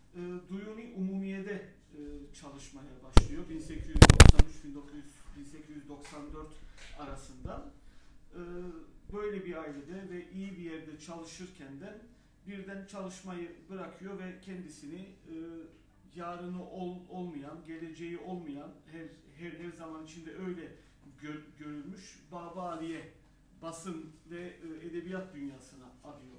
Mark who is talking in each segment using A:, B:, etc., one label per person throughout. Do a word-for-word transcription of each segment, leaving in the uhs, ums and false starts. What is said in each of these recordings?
A: e, Duyuni Umumiye'de e, çalışmaya başlıyor. bin sekiz yüz doksan üç bin sekiz yüz doksan dört arasında. E, böyle bir ailede ve iyi bir yerde çalışırken de birden çalışmayı bırakıyor ve kendisini e, yarını ol, olmayan, geleceği olmayan, her, her, her zaman içinde öyle gör, görülmüş Babali'ye, basın ve e, edebiyat dünyasına adıyor.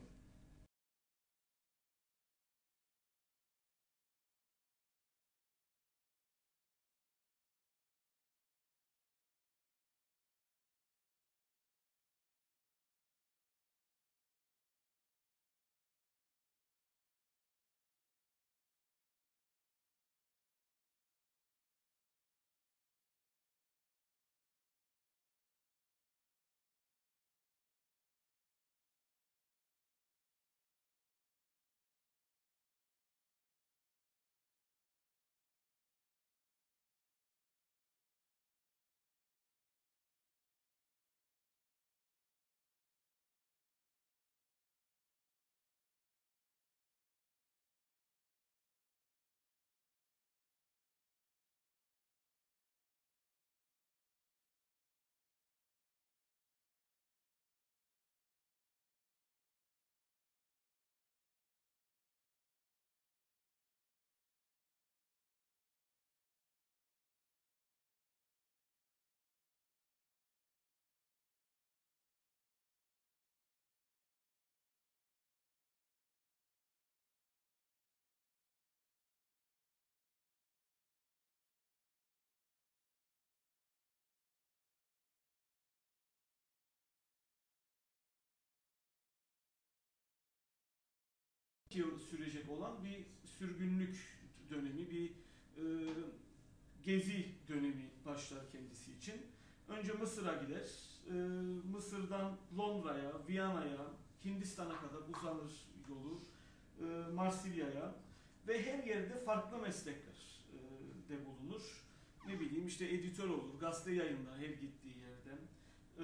A: Yıl sürecek olan bir sürgünlük dönemi, bir e, gezi dönemi başlar kendisi için. Önce Mısır'a gider, e, Mısır'dan Londra'ya, Viyana'ya, Hindistan'a kadar uzanır yolu, e, Marsilya'ya ve her yerde farklı meslekler e, de bulunur. Ne bileyim işte editör olur, gazete yayınlar her gittiği yerden, e,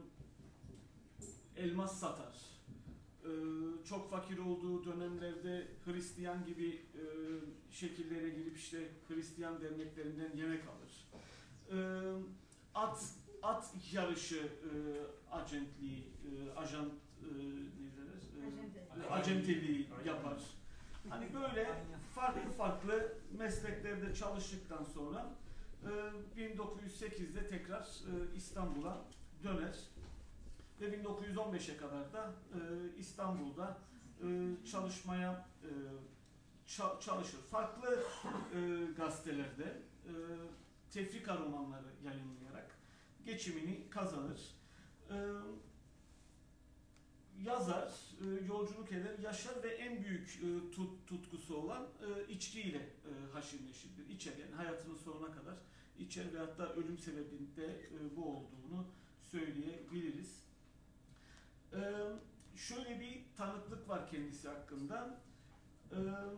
A: elmas satar. Çok fakir olduğu dönemlerde Hristiyan gibi e, şekillere girip işte Hristiyan derneklerinden yemek alır. E, at at yarışı e, acentliği, e, ajant e, ne denir? E, acenteliği yapar. Hani böyle farklı farklı mesleklerde çalıştıktan sonra e, bin dokuz yüz sekizde tekrar e, İstanbul'a döner. Ve bin dokuz yüz on beşe kadar da e, İstanbul'da e, çalışmaya e, ça çalışır. Farklı e, gazetelerde e, tefrika romanları yayınlayarak geçimini kazanır. E, yazar, e, yolculuk eder, yaşar ve en büyük e, tut, tutkusu olan e, içkiyle e, haşir neşirdir. İçer yani hayatının sonuna kadar içer ve hatta ölüm sebebinde e, bu olduğunu söyleyebiliriz. Ee, şöyle bir tanıklık var kendisi hakkında. Ee,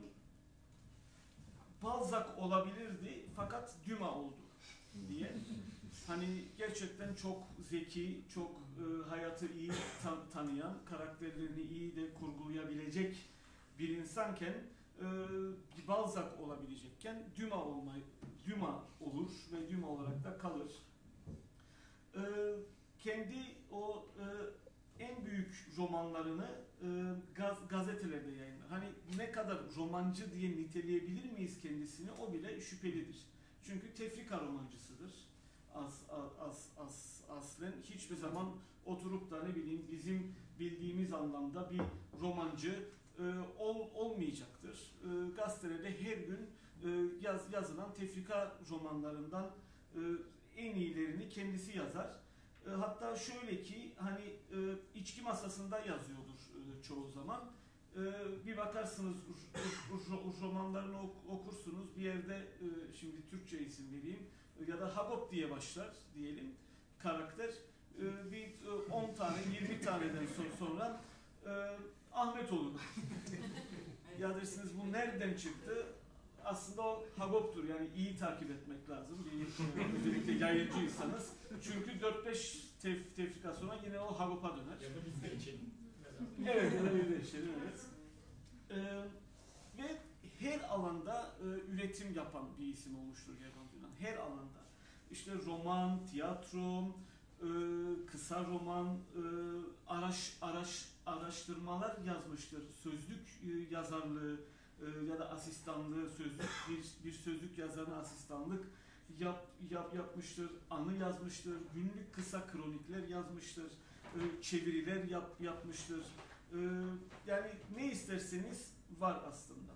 A: Balzac olabilirdi fakat Dumas oldu diye. Hani gerçekten çok zeki, çok e, hayatı iyi tan tanıyan, karakterlerini iyi de kurgulayabilecek bir insanken e, Balzac olabilecekken Dumas olmayı, Dumas olur ve Dumas olarak da kalır. Ee, kendi o e, en büyük romanlarını e, gaz, gazetelerde yayınlar. Hani ne kadar romancı diye niteleyebilir miyiz kendisini o bile şüphelidir. Çünkü tefrika romancısıdır. As, as, as, aslen hiçbir zaman oturup da ne bileyim bizim bildiğimiz anlamda bir romancı e, ol, olmayacaktır. E, gazetelerde her gün e, yaz, yazılan tefrika romanlarından e, en iyilerini kendisi yazar. Hatta şöyle ki hani e, içki masasında yazıyordur e, çoğu zaman. E, bir bakarsınız romanlarını okursunuz bir yerde e, şimdi Türkçe isim vereyim ya da Hagop diye başlar diyelim karakter. E, bir on tane yirmi taneden sonra e, Ahmet olur. Ya dersiniz bu nereden çıktı? Aslında o Hagop'tur yani iyi takip etmek lazım. Bir, özellikle yayıncıysanız. Çünkü dört beş tef tefrika sonra yine o Hagop'a döner.
B: Ya da biz de içelim.
A: Evet, ya da biz de içelim, evet. Ee, ve her alanda e, üretim yapan bir isim olmuştur Gervant Yunan. Her alanda. İşte roman, tiyatro, e, kısa roman, e, araş, araş, araştırmalar yazmıştır. Sözlük e, yazarlığı e, ya da asistanlığı, sözlük bir, bir sözlük yazarına asistanlık yap, yap, yapmıştır. Anı yazmıştır. Günlük kısa kronikler yazmıştır. E, çeviriler yap, yapmıştır. E, yani ne isterseniz var aslında.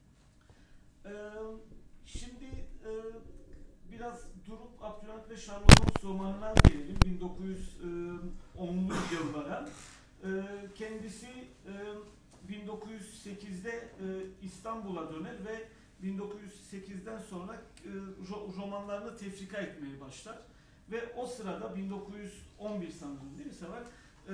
A: E, şimdi e, biraz durup Abdülhamit ve Sherlock Holmes romanına gelelim. bin dokuz yüz onlu yıllara. E, kendisi e, bin dokuz yüz sekizde e, İstanbul'a döner ve bin dokuz yüz sekizden sonra e, ro romanlarını tefrika etmeye başlar. Ve o sırada bin dokuz yüz on bir sanırım değil mi Seval? E,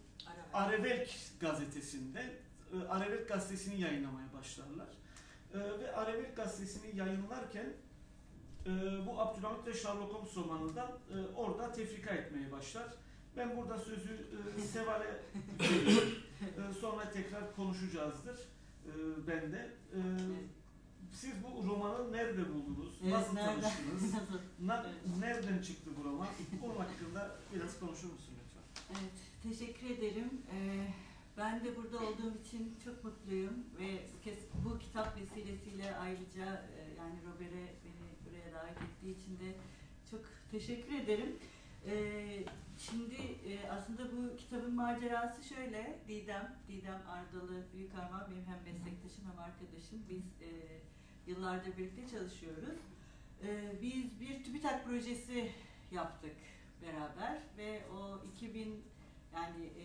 A: Aravelk gazetesinde, e, Aravelk gazetesini yayınlamaya başlarlar. E, ve Aravelk gazetesini yayınlarken e, bu Abdülhamit ve Sherlock Holmes romanından e, orada tefrika etmeye başlar. Ben burada sözü e, Seval'e veriyorum. E, sonra tekrar konuşacağızdır. E, ben de. E, siz bu romanı nerede buldunuz? Evet, nasıl nereden? tanıştınız? Na, evet. Nereden çıktı bu roman? Bunun hakkında biraz konuşur musun lütfen?
B: Evet, teşekkür ederim. Ee, ben de burada olduğum için çok mutluyum ve bu, kez, bu kitap vesilesiyle ayrıca e, yani Robert'e beni buraya davet ettiği için de çok teşekkür ederim. Ee, şimdi e, aslında bu kitabın macerası şöyle, Didem, Didem Ardalı Büyükarman benim hem meslektaşım hem arkadaşım. Biz e, yıllardır birlikte çalışıyoruz. Ee, biz bir TÜBİTAK projesi yaptık beraber ve o iki bin yani e,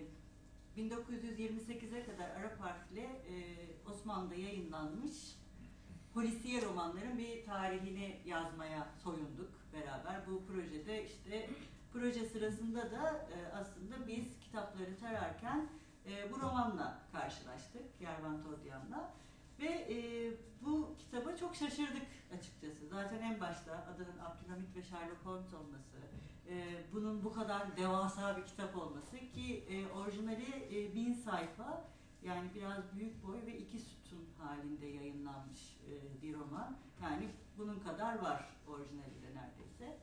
B: bin dokuz yüz yirmi sekize kadar Arap harfle e, Osmanlı'da yayınlanmış polisiye romanların bir tarihini yazmaya soyunduk beraber. Bu projede işte proje sırasında da e, aslında biz kitapları tararken e, bu romanla karşılaştık Gervant Odyan'la ve e, bu kitaba çok şaşırdık açıkçası. Zaten en başta adının Abdülhamit ve Sherlock Holmes olması, e, bunun bu kadar devasa bir kitap olması ki e, orijinali e, bin sayfa yani biraz büyük boy ve iki sütun halinde yayınlanmış e, bir roman. Yani bunun kadar var orijinaliyle neredeyse.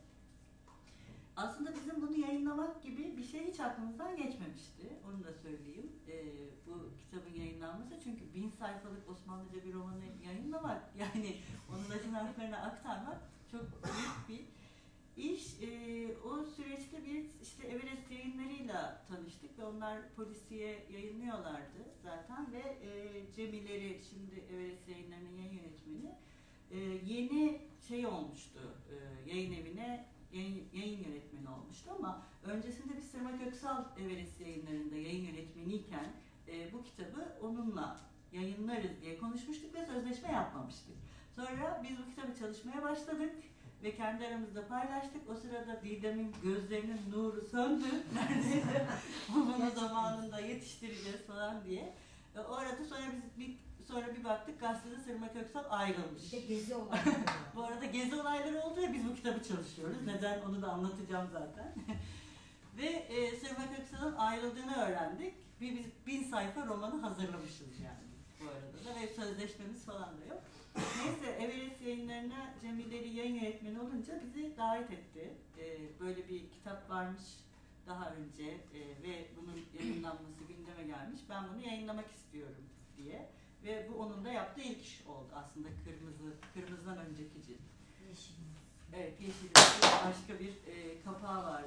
B: Aslında bizim bunu yayınlamak gibi bir şey hiç aklımızdan geçmemişti. Onu da söyleyeyim. E, bu kitabın yayınlanması çünkü bin sayfalık Osmanlıca bir romanı yayınlamak yani onun Latin harflerine aktarmak çok büyük bir iş. E, o süreçte biz işte Everest yayınlarıyla tanıştık ve onlar polisiye yayınlıyorlardı zaten ve e, Cemileri şimdi Everest yayınlarının yayın yönetmeni e, yeni şey olmuştu e, yayın evine Yayın, yayın yönetmeni olmuştu ama öncesinde biz Sırma Köksal Everest yayınlarında yayın yönetmeniyken e, bu kitabı onunla yayınlarız diye konuşmuştuk ve sözleşme yapmamıştık. Sonra biz bu kitabı çalışmaya başladık ve kendi aramızda paylaştık. O sırada Didem'in gözlerinin nuru söndü. Neredeyse bunu zamanında yetiştireceğiz falan diye. E, o arada sonra biz bir Sonra bir baktık gazetede Sırma Köksal ayrılmış.
C: İşte gezi olayları.
B: Bu arada gezi olayları oldu ya biz bu kitabı çalışıyoruz. Neden onu da anlatacağım zaten. Ve e, Sırma Köksal'ın ayrıldığını öğrendik. Bir, biz bin sayfa romanı hazırlamışız yani bu arada da ve sözleşmemiz falan da yok. Neyse Everest yayınlarına Cemileri yayın yönetmeni olunca bizi davet etti. E, böyle bir kitap varmış daha önce e, ve bunun yayınlanması gündeme gelmiş. Ben bunu yayınlamak istiyorum diye. Ve bu onun da yaptığı ilk iş oldu aslında kırmızı, kırmızıdan önceki cilt.
C: Yeşil.
B: Evet, yeşil başka bir e, kapağı vardı.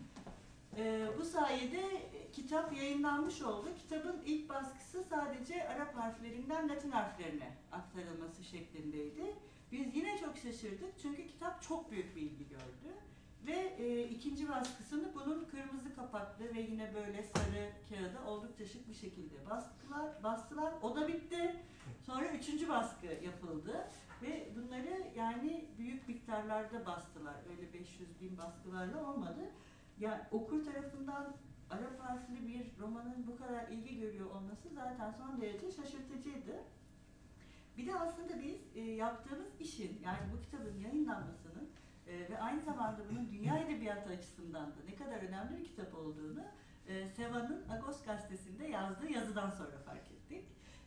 B: E, bu sayede kitap yayınlanmış oldu. Kitabın ilk baskısı sadece Arap harflerinden Latin harflerine aktarılması şeklindeydi. Biz yine çok şaşırdık çünkü kitap çok büyük bir ilgi gördü. Ve e, ikinci baskısını bunun kırmızı kapaklı ve yine böyle sarı kağıda oldukça şık bir şekilde bastılar. bastılar. O da bitti. Sonra üçüncü baskı yapıldı. Ve bunları yani büyük miktarlarda bastılar. Öyle beş yüz bin baskılarla olmadı. Yani okur tarafından Arap harfli bir romanın bu kadar ilgi görüyor olması zaten son derece şaşırtıcıydı. Bir de aslında biz e, yaptığımız işin yani bu kitabın yayınlanmasının Ee, ve aynı zamanda bunun dünya edebiyatı açısından da ne kadar önemli bir kitap olduğunu e, Seva'nın Agos gazetesinde yazdığı yazıdan sonra fark ettik.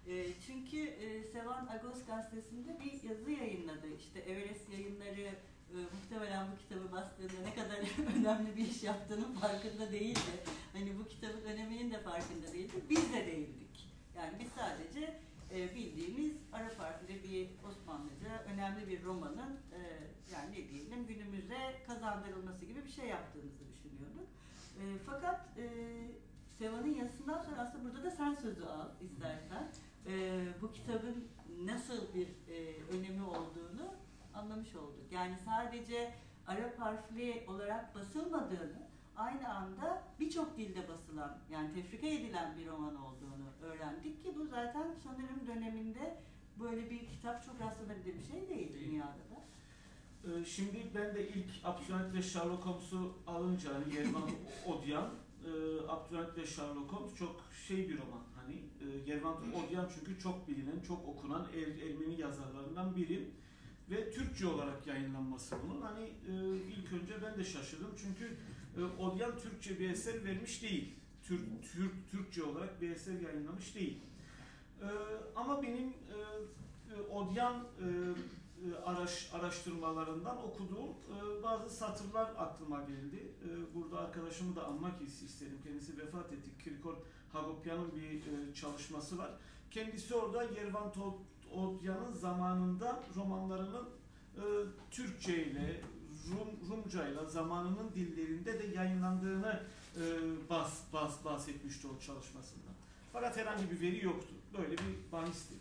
B: E, çünkü e, Sevan Agos gazetesinde bir yazı yayınladı. İşte Everest Yayınları e, muhtemelen bu kitabı bastığında ne kadar önemli bir iş yaptığının farkında değildi. Hani bu kitabın öneminin de farkında değildi. Biz de değildik. Yani biz sadece e, bildiğimiz Arap harfli bir Osmanlıca önemli bir romanın e, yani ne diyelim günümüze kazandırılması gibi bir şey yaptığımızı düşünüyorduk. E, fakat e, Sevan'ın yazısından sonra aslında burada da sen sözü al istersen. E, bu kitabın nasıl bir e, önemi olduğunu anlamış olduk. Yani sadece Arap harfli olarak basılmadığını, aynı anda birçok dilde basılan, yani tefrika edilen bir roman olduğunu öğrendik ki bu zaten sanırım döneminde böyle bir kitap çok rastlanabilir bir şey değil dünyada da.
A: Ee, şimdi ben de ilk Abdülhamit ve Sherlock Holmes'u alınca, hani Yervan Odyan, e, Abdülhamit ve Sherlock Holmes çok şey bir roman. Hani e, Yervan Odyan çünkü çok bilinen, çok okunan er, Ermeni yazarlarından biri. Ve Türkçe olarak yayınlanması bunun. Hani e, ilk önce ben de şaşırdım çünkü e, Odyan Türkçe bir eser vermiş değil. Türk, Türk Türkçe olarak bir eser yayınlamış değil. E, ama benim e, Odyan e, araş, araştırmalarından okuduğum e, bazı satırlar aklıma geldi. E, burada arkadaşımı da anmak isterim. Kendisi vefat etti. Kirkor Hagopian'ın bir e, çalışması var. Kendisi orada Yervan Odyan'ın zamanında romanlarının e, Türkçe ile, Rum, Rumca ile zamanının dillerinde de yayınlandığını e, bahs, bahs, bahsetmişti o çalışmasında. Fakat herhangi bir veri yoktu. Böyle bir bahisti.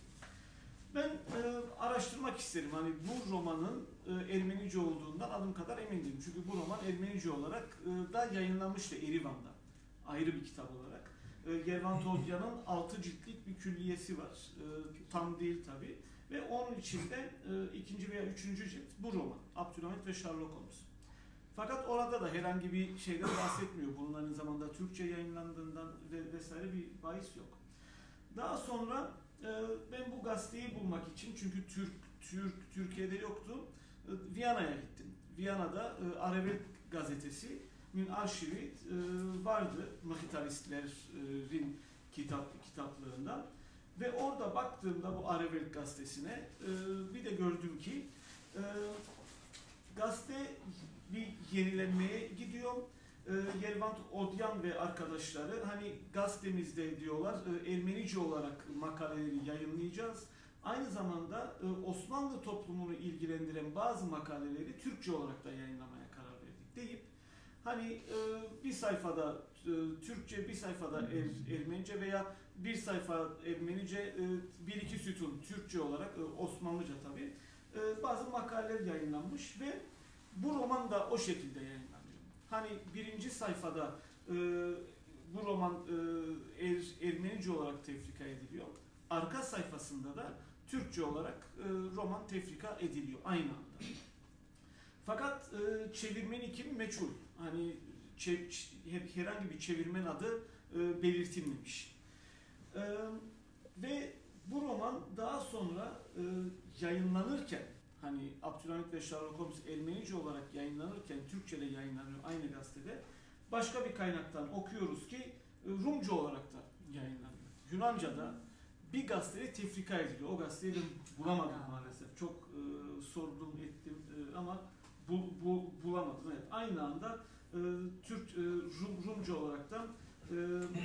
A: Ben e, araştırmak isterim. Hani bu romanın e, Ermenice olduğundan adım kadar emindim. Çünkü bu roman Ermenice olarak e, da yayınlanmıştı Erivan'da. Ayrı bir kitap olarak. Yervan Odyan'ın altı ciltlik bir külliyesi var. E, tam değil tabi. Ve onun içinde e, ikinci veya üçüncü cilt bu roman. Abdülhamit ve Sherlock Holmes. Fakat orada da herhangi bir şeyden bahsetmiyor. Bunun aynı zamanda Türkçe yayınlandığından ve vesaire bir bahis yok. Daha sonra e, ben bu gazeteyi bulmak için, çünkü Türk, Türk Türkiye'de yoktu, e, Viyana'ya gittim. Viyana'da e, Arabet gazetesi min arşivi e, vardı Mıhitaristlerin kitap kitaplarından ve orada baktığımda bu Arabet gazetesine e, bir de gördüm ki e, gazete bir yenilenmeye gidiyor. E, Yervan Odyan ve arkadaşları hani gazetemizde diyorlar e, Ermenice olarak makaleleri yayınlayacağız. Aynı zamanda e, Osmanlı toplumunu ilgilendiren bazı makaleleri Türkçe olarak da yayınlamaya karar verdik deyip hani e, bir sayfada e, Türkçe, bir sayfada er, Ermenice veya bir sayfa Ermenice, e, bir iki sütun Türkçe olarak, e, Osmanlıca tabii, e, bazı makaleler yayınlanmış ve bu roman da o şekilde yayınlanıyor. Hani birinci sayfada e, bu roman e, er, Ermenice olarak tefrika ediliyor. Arka sayfasında da Türkçe olarak e, roman tefrika ediliyor aynı anda. Fakat e, çevirmeni kim meçhul. Hani çev, hep herhangi bir çevirmen adı e, belirtilmemiş. E, ve bu roman daha sonra e, yayınlanırken, hani Abdülhamit ve Sherlock Holmes Ermenice olarak yayınlanırken Türkçe'de yayınlanıyor aynı gazetede. Başka bir kaynaktan okuyoruz ki e, Rumca olarak da yayınlanıyor. Yunanca'da bir gazetede tefrika ediliyor. O gazeteyi ben bulamadım maalesef. Çok e, sordum ettim e, ama bu, bu, bulamadım. Evet, aynı anda e, Türk e, Rum, Rumca olaraktan e,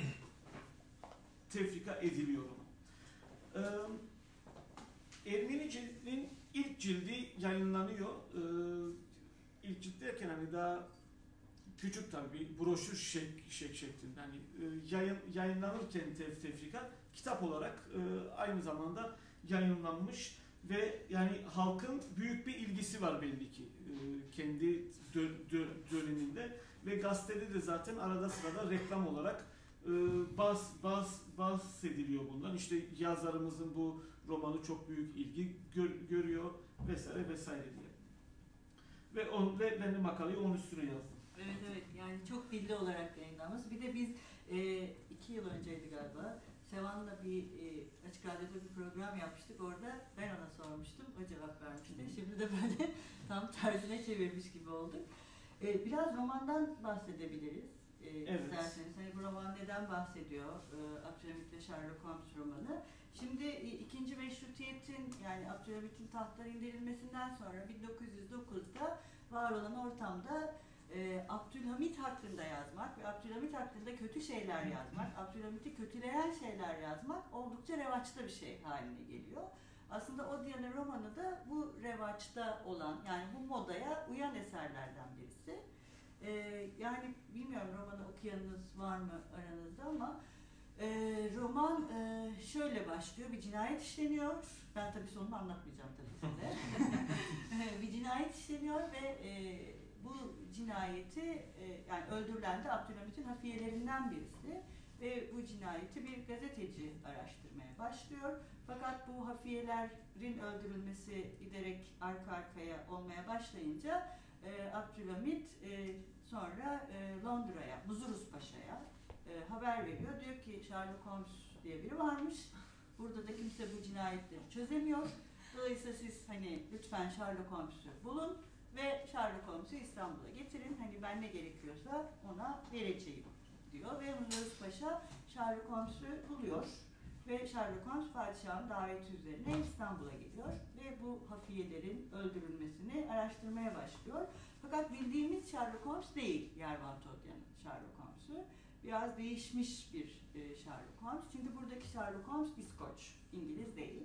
A: tefrika ediliyor. E, Ermenice'nin ilk cildi yayınlanıyor. E, ilk cilt derken hani daha küçük tabii, broşür şek, şek şeklinde. Hani e, yayın, yayınlanırken tef, tefrika kitap olarak e, aynı zamanda yayınlanmış ve yani halkın büyük bir ilgisi var belli ki e, kendi dö, dö, döneminde ve gazetede de zaten arada sırada reklam olarak e, bahs, bahs, bahsediliyor bundan. İşte yazarımızın bu romanı çok büyük ilgi gör, görüyor vesaire vesaire diye. Ve, on, ve ben de makaleyi onun üstüne yazdım.
B: Evet evet, yani çok dilli olarak yayınlanmış. Bir de biz e, iki yıl önceydi galiba Sevan'la bir e, açık radyoda bir program yapmıştık. Orada ben ona sormuştum, o cevap vermişti. Şimdi de böyle tam tersine çevirmiş gibi olduk. E, biraz romandan bahsedebiliriz. E,
A: evet.
B: İsterseniz. Hani bu roman neden bahsediyor? E, Abdülhamit ve Sherlock Holmes romanı. Şimdi e, ikinci meşrutiyetin yani Abdülhamit'in tahttan indirilmesinden sonra bin dokuz yüz dokuzda var olan ortamda e, Abdülhamit hakkında yazmak ve Abdülhamit hakkında kötü şeyler yazmak, Abdülhamit'i kötüleyen şeyler yazmak oldukça revaçta bir şey haline geliyor. Aslında Odia'nın romanı da bu revaçta olan, yani bu modaya uyan eserlerden birisi. Ee, yani bilmiyorum romanı okuyanınız var mı aranızda ama e, roman e, şöyle başlıyor, bir cinayet işleniyor. Ben tabii sonunu anlatmayacağım tabii size. Bir cinayet işleniyor ve e, bu cinayeti e, yani öldürülen de Abdülhamit'in hafiyelerinden birisi. Ve bu cinayeti bir gazeteci araştırmaya başlıyor. Fakat bu hafiyelerin öldürülmesi giderek arka arkaya olmaya başlayınca e, Abdülhamit e, sonra e, Londra'ya, Muzurus Paşa'ya e, haber veriyor. Diyor ki Sherlock Holmes diye biri varmış. Burada da kimse bu cinayetleri çözemiyor. Dolayısıyla siz hani lütfen Sherlock Holmes'u bulun ve Sherlock Holmes'u İstanbul'a getirin. Hani ben ne gerekiyorsa ona vereceğim diyor ve Muzurus Paşa Sherlock Holmes'u buluyor ve Sherlock Holmes padişahın daveti üzerine İstanbul'a geliyor ve bu hafiyelerin öldürülmesini araştırmaya başlıyor. Fakat bildiğimiz Sherlock Holmes değil Yervant Odia'nın Sherlock Holmes'u. Biraz değişmiş bir e, Sherlock Holmes. Çünkü buradaki Sherlock Holmes İskoç, İngiliz değil.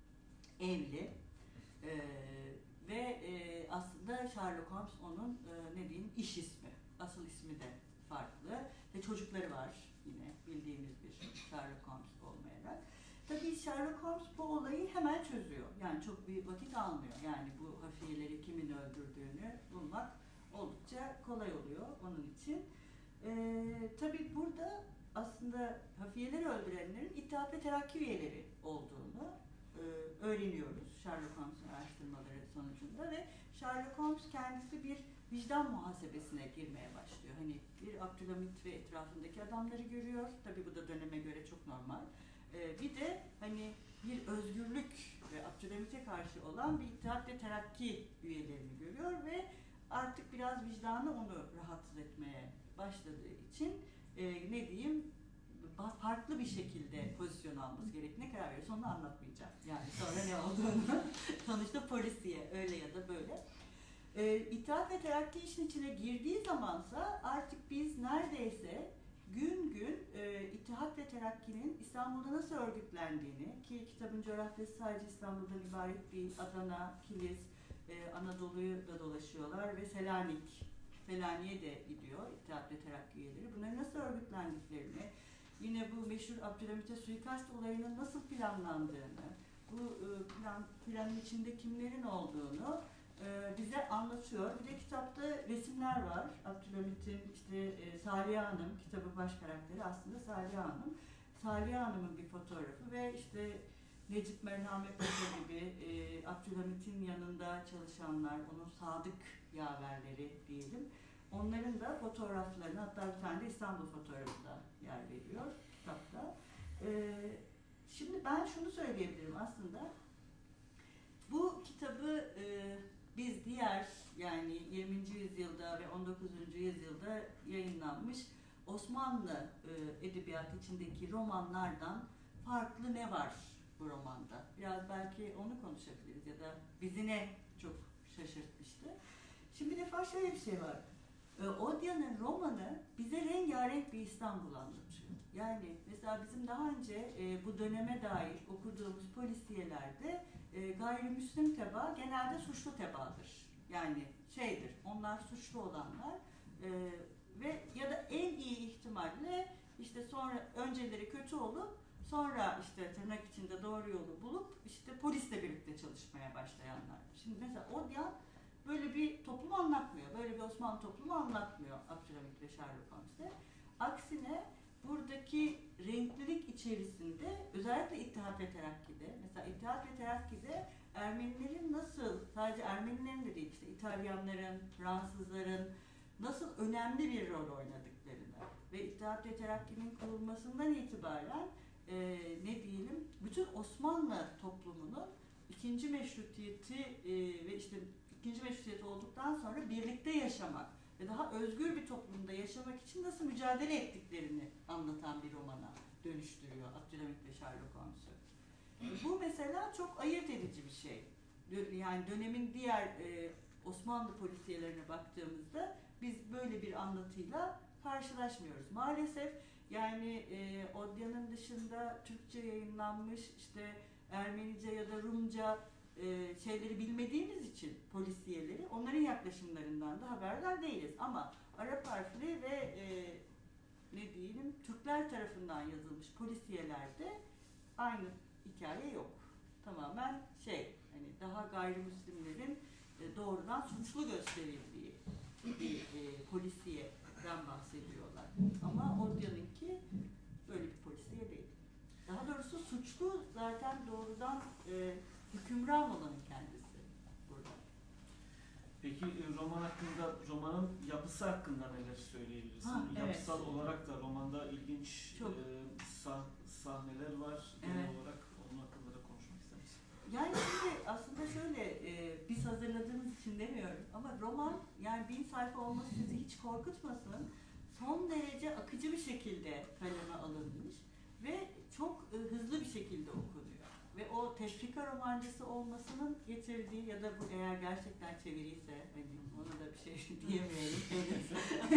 B: Evli. E, ve e, aslında Sherlock Holmes onun e, ne diyeyim iş ismi. Asıl ismi de farklı. Ve çocukları var yine bildiğimiz bir Sherlock Holmes olmayarak. Tabii Sherlock Holmes bu olayı hemen çözüyor. Yani çok bir vakit almıyor. Yani bu hafiyeleri kimin öldürdüğünü bulmak oldukça kolay oluyor onun için. Ee, tabii burada aslında hafiyeleri öldürenlerin İttihat ve Terakki üyeleri olduğunu e, öğreniyoruz Sherlock Holmes'un araştırmaları sonucunda ve Sherlock Holmes kendisi bir vicdan muhasebesine girmeye başlıyor. Hani bir Abdülhamit ve etrafındaki adamları görüyor. Tabii bu da döneme göre çok normal. Ee, bir de hani bir özgürlük ve Abdülhamit'e karşı olan bir İttihat ve Terakki üyelerini görüyor ve artık biraz vicdanı onu rahatsız etmeye başladığı için e, ne diyeyim farklı bir şekilde pozisyon alması gerektiğine karar veriyor. Sonunu anlatmayacağım. Yani sonra ne olduğunu. Sonuçta polisiye öyle ya da böyle. E, İttihat ve Terakki işin içine girdiği zamansa artık biz neredeyse gün gün e, İttihat ve Terakki'nin İstanbul'da nasıl örgütlendiğini, ki kitabın coğrafyası sadece İstanbul'dan ibaret değil, Adana, Kilis, e, Anadolu'yu da dolaşıyorlar ve Selanik, Selanik'e de gidiyor İttihat ve Terakki üyeleri. Bunların nasıl örgütlendiklerini, yine bu meşhur Abdülhamit'e suikast olayının nasıl planlandığını, bu e, plan, planın içinde kimlerin olduğunu e, bize anlatıyor. Bir de kitapta resimler var. Abdülhamit'in işte e, Saliha Hanım, kitabın baş karakteri aslında Saliha Hanım. Saliha Hanım'ın bir fotoğrafı ve işte Necip Merhamet Paşa gibi e, Abdülhamit'in yanında çalışanlar, onun sadık yaverleri diyelim. Onların da fotoğraflarını, hatta bir tane de İstanbul fotoğrafı da yer veriyor kitapta. E, şimdi ben şunu söyleyebilirim aslında. Bu kitabı e, biz diğer yani yirminci yüzyılda ve on dokuzuncu yüzyılda yayınlanmış Osmanlı e, edebiyatı içindeki romanlardan farklı ne var bu romanda? Biraz belki onu konuşabiliriz ya da bizi ne çok şaşırtmıştı. Şimdi bir defa şöyle bir şey var. E, Odia'nın romanı bize rengarenk bir İstanbul anlatıyor. Yani mesela bizim daha önce e, bu döneme dair okuduğumuz polisiyelerde e, gayrimüslim tebaa genelde suçlu tebaadır. Yani şeydir, onlar suçlu olanlar e, ve ya da en iyi ihtimalle işte sonra önceleri kötü olup sonra işte tırnak içinde doğru yolu bulup işte polisle birlikte çalışmaya başlayanlar. Şimdi mesela Odia böyle bir toplumu anlatmıyor. Böyle bir Osmanlı toplumu anlatmıyor Abdülhamit ve Sherlock Holmes'te. Aksine buradaki renklilik içerisinde özellikle İttihat ve Terakki'de, mesela İttihat ve Terakki'de Ermenilerin nasıl, sadece Ermenilerin de değil, işte İtalyanların, Fransızların nasıl önemli bir rol oynadıklarını ve İttihat ve Terakki'nin kurulmasından itibaren e, ne diyelim, bütün Osmanlı toplumunun ikinci meşrutiyeti e, ve işte ikinci meşrutiyet olduktan sonra birlikte yaşamak ve daha özgür bir toplumda yaşamak için nasıl mücadele ettiklerini anlatan bir romana dönüştürüyor Abdülhamit ve Sherlock Holmes'u. Bu mesela çok ayırt edici bir şey. Yani dönemin diğer e, Osmanlı polisiyelerine baktığımızda biz böyle bir anlatıyla karşılaşmıyoruz. Maalesef yani e, Odya'nın dışında Türkçe yayınlanmış işte Ermenice ya da Rumca e, şeyleri bilmediğimiz için polisiyeleri onların yaklaşımlarından da haberdar değiliz. Ama Arap harfli ve e, ne diyelim Türkler tarafından yazılmış polisiyelerde aynı hikaye yok. Tamamen şey hani daha gayrimüslimlerin e, doğrudan suçlu gösterildiği bir e, polisiyeden bahsediyorlar. Ama Odya'nınki böyle bir polisiye değil. Daha doğrusu suçlu zaten doğrudan e, hükümran olanın kendisi burada.
A: Peki roman hakkında, romanın yapısı hakkında neler söyleyebilirsin?
B: Ha, evet.
A: Yapısal olarak da romanda ilginç
B: Çok.
A: e, sah sahneler var. Genel
B: Evet.
A: olarak onun hakkında da konuşmak ister misin?
B: Yani şimdi aslında şöyle e, biz hazırladığımız için demiyorum ama roman yani bin sayfa olması sizi hiç korkutmasın. Son derece akıcı bir şekilde kaleme alınmış ve çok e, hızlı bir şekilde okunuyor. Ve o tefrika romancısı olmasının getirdiği ya da bu eğer gerçekten çeviriyse hani ona da bir şey diyemiyorum henüz.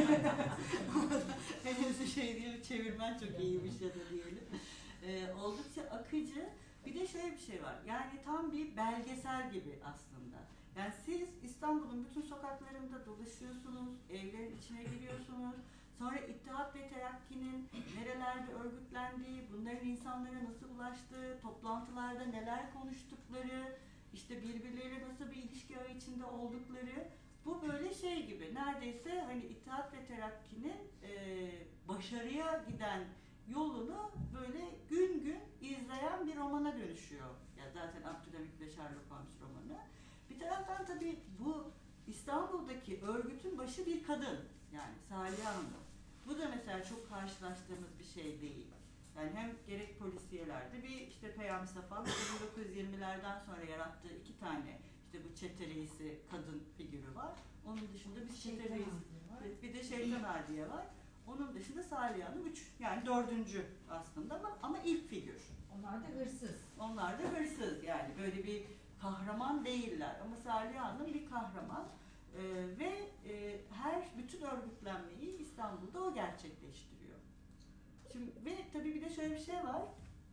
B: henüz bir şey diyelim çevirmen çok iyiymiş ya da diyelim. E, oldukça akıcı. Bir de şöyle bir şey var. Yani tam bir belgesel gibi aslında. Yani siz İstanbul'un bütün sokaklarında dolaşıyorsunuz, evlerin içine giriyorsunuz. Sonra İttihat ve Terakki'nin nerelerde örgütlendiği, bunların insanlara nasıl ulaştığı, toplantılarda neler konuştukları, işte birbirleriyle nasıl bir ilişki ağı içinde oldukları. Bu böyle şey gibi. Neredeyse hani İttihat ve Terakki'nin e, başarıya giden yolunu böyle gün gün izleyen bir romana dönüşüyor. Ya zaten Abdülhamit ve Sherlock Holmes romanı. Bir taraftan tabii bu İstanbul'daki örgütün başı bir kadın. Yani Saliha Hanım. Bu da mesela çok karşılaştığımız bir şey değil. Yani hem gerek polisiyelerde bir işte Peyami Safa'nın bin dokuz yüz yirmilerden sonra yarattığı iki tane işte bu çete reisi kadın figürü var. Onun dışında bir çete reisi, bir de Şeytan Adiye var. Onun dışında Saliha Hanım üç, yani dördüncü aslında ama, ama ilk figür.
C: Onlar da hırsız.
B: Onlar da hırsız yani böyle bir kahraman değiller ama Saliha Hanım bir kahraman ee, ve e, her bütün örgütlenmeyi İstanbul'da o gerçekleştiriyor. Şimdi ve tabii bir de şöyle bir şey var.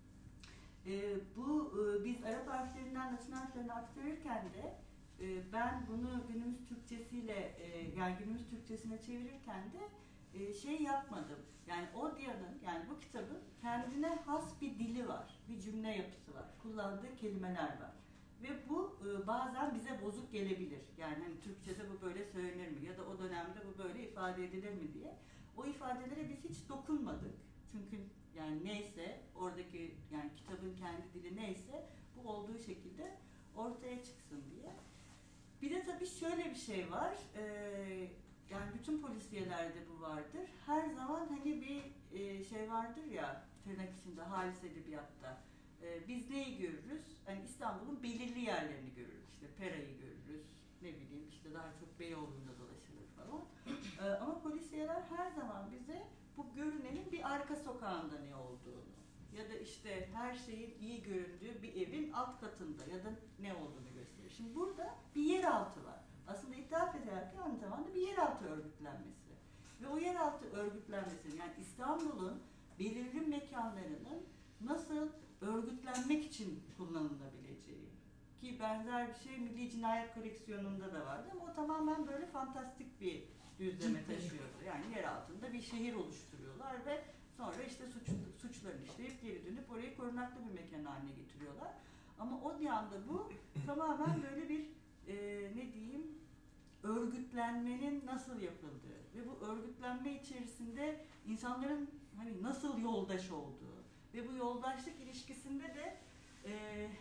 B: Ee, bu e, biz Arap harflerinden Latin harflerine aktarırken de e, ben bunu günümüz Türkçesiyle e, yani günümüz Türkçesine çevirirken de e, şey yapmadım. Yani Odya'nın yani bu kitabın kendine has bir dili var, bir cümle yapısı var, kullandığı kelimeler var. Ve bu e, bazen bize bozuk gelebilir. Yani hani Türkçe'de bu böyle söylenir mi ya da o dönemde bu böyle ifade edilir mi diye. O ifadelere biz hiç dokunmadık. Çünkü yani neyse oradaki yani kitabın kendi dili neyse bu olduğu şekilde ortaya çıksın diye. Bir de tabii şöyle bir şey var. E, yani bütün polisiyelerde bu vardır. Her zaman hani bir e, şey vardır ya tırnak içinde halis edebiyatta. Ee, biz neyi görürüz? Yani İstanbul'un belirli yerlerini görürüz. İşte Pera'yı görürüz. Ne bileyim işte daha çok Beyoğlu'nda dolaşılır falan. Ee, ama polisiyeler her zaman bize bu görünenin bir arka sokağında ne olduğunu ya da işte her şeyin iyi göründüğü bir evin alt katında ya da ne olduğunu gösterir. Şimdi burada bir yeraltı var. Aslında İttihat ve Terakki aynı zamanda bir yeraltı örgütlenmesi. Ve o yeraltı örgütlenmesinin yani İstanbul'un belirli mekanlarının nasıl örgütlenmek için kullanılabileceği ki benzer bir şey Milli Cinayet Koleksiyonu'nda da vardı ama o tamamen böyle fantastik bir düzleme taşıyordu. Yani yer altında bir şehir oluşturuyorlar ve sonra işte suç, suçlarını işleyip geri dönüp orayı korunaklı bir mekan haline getiriyorlar. Ama o yanda bu tamamen böyle bir e, ne diyeyim örgütlenmenin nasıl yapıldığı ve bu örgütlenme içerisinde insanların hani nasıl yoldaş olduğu ve bu yoldaşlık ilişkisinde de e,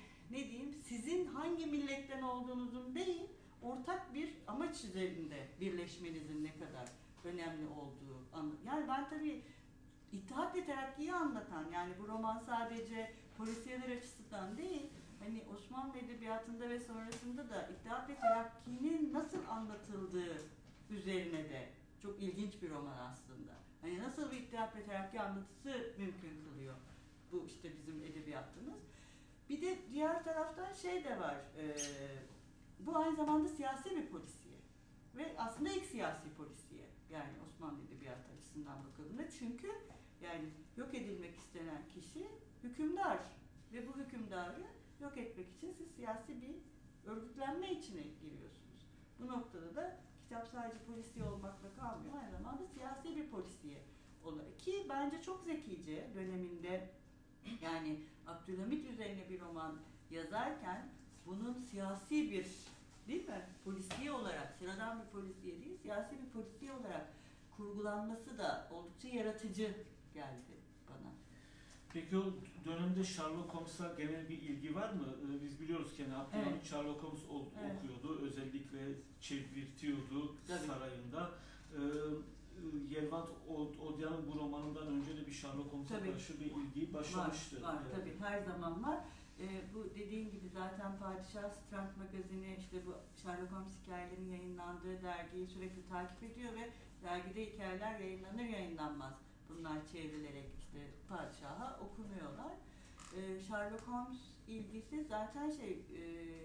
B: ne diyeyim sizin hangi milletten olduğunuzun değil ortak bir amaç üzerinde birleşmenizin ne kadar önemli olduğu anlamı. Yani ben tabii İttihat ve Terakki'yi anlatan yani bu roman sadece polisiyeler açısından değil hani Osmanlı Edebiyatı'nda ve sonrasında da İttihat ve Terakki'nin nasıl anlatıldığı üzerine de çok ilginç bir roman aslında. Hani nasıl bir İttihat ve Terakki anlatısı mümkün kılıyor bu işte bizim edebiyatımız. Bir de diğer taraftan şey de var. E, bu aynı zamanda siyasi bir polisiye. Ve aslında ilk siyasi polisiye. Yani Osmanlı Edebiyatı açısından bakıldığında. Çünkü yani yok edilmek istenen kişi hükümdar. Ve bu hükümdarı yok etmek için siz siyasi bir örgütlenme içine giriyorsunuz. Bu noktada da kitap sadece polisiye olmakla kalmıyor. Aynı zamanda siyasi bir polisiye olarak. Ki bence çok zekice döneminde yani Abdülhamit üzerine bir roman yazarken bunun siyasi bir, değil mi? Polisiye olarak, sıradan bir polisiye değil, siyasi bir polisiye olarak kurgulanması da oldukça yaratıcı geldi bana.
A: Peki o dönemde Sherlock Holmes'a genel bir ilgi var mı? Ee, biz biliyoruz ki yani Abdülhamit
B: Evet.
A: Sherlock Holmes o-
B: Evet.
A: okuyordu, özellikle çevirtiyordu
B: Tabii.
A: sarayında. Ee, Yervant Odya'nın bu romanından önce de bir Sherlock Holmes'a
B: Tabii.
A: karşı bir ilgi başlamıştı.
B: Var, var
A: Evet.
B: tabii her zaman var. Ee, bu dediğin gibi zaten Padişah Strand Magazini işte bu Sherlock Holmes hikayelerinin yayınlandığı dergiyi sürekli takip ediyor ve dergide hikayeler yayınlanır yayınlanmaz. Bunlar çevrilerek işte padişaha okunuyorlar. Ee, Sherlock Holmes ilgisi zaten şey e,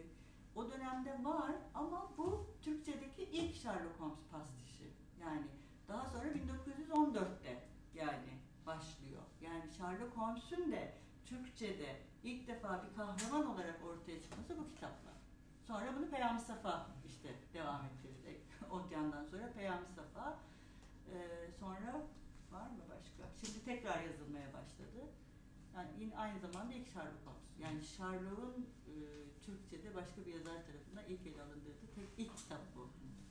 B: o dönemde var ama bu Türkçedeki ilk Sherlock Holmes pastişi. Yani daha sonra bin dokuz yüz on dörtte yani başlıyor. Yani Sherlock Holmes'un de Türkçe'de ilk defa bir kahraman olarak ortaya çıkması bu kitapla. Sonra bunu Peyami Safa işte devam ettirdi. Odyan'dan sonra Peyami Safa. Ee, sonra var mı başka? Şimdi tekrar yazılmaya başladı. Yani yine aynı zamanda ilk Sherlock Holmes. Yani Sherlock'un e, Türkçe'de başka bir yazar tarafından ilk ele alındırdığı tek ilk kitap bu.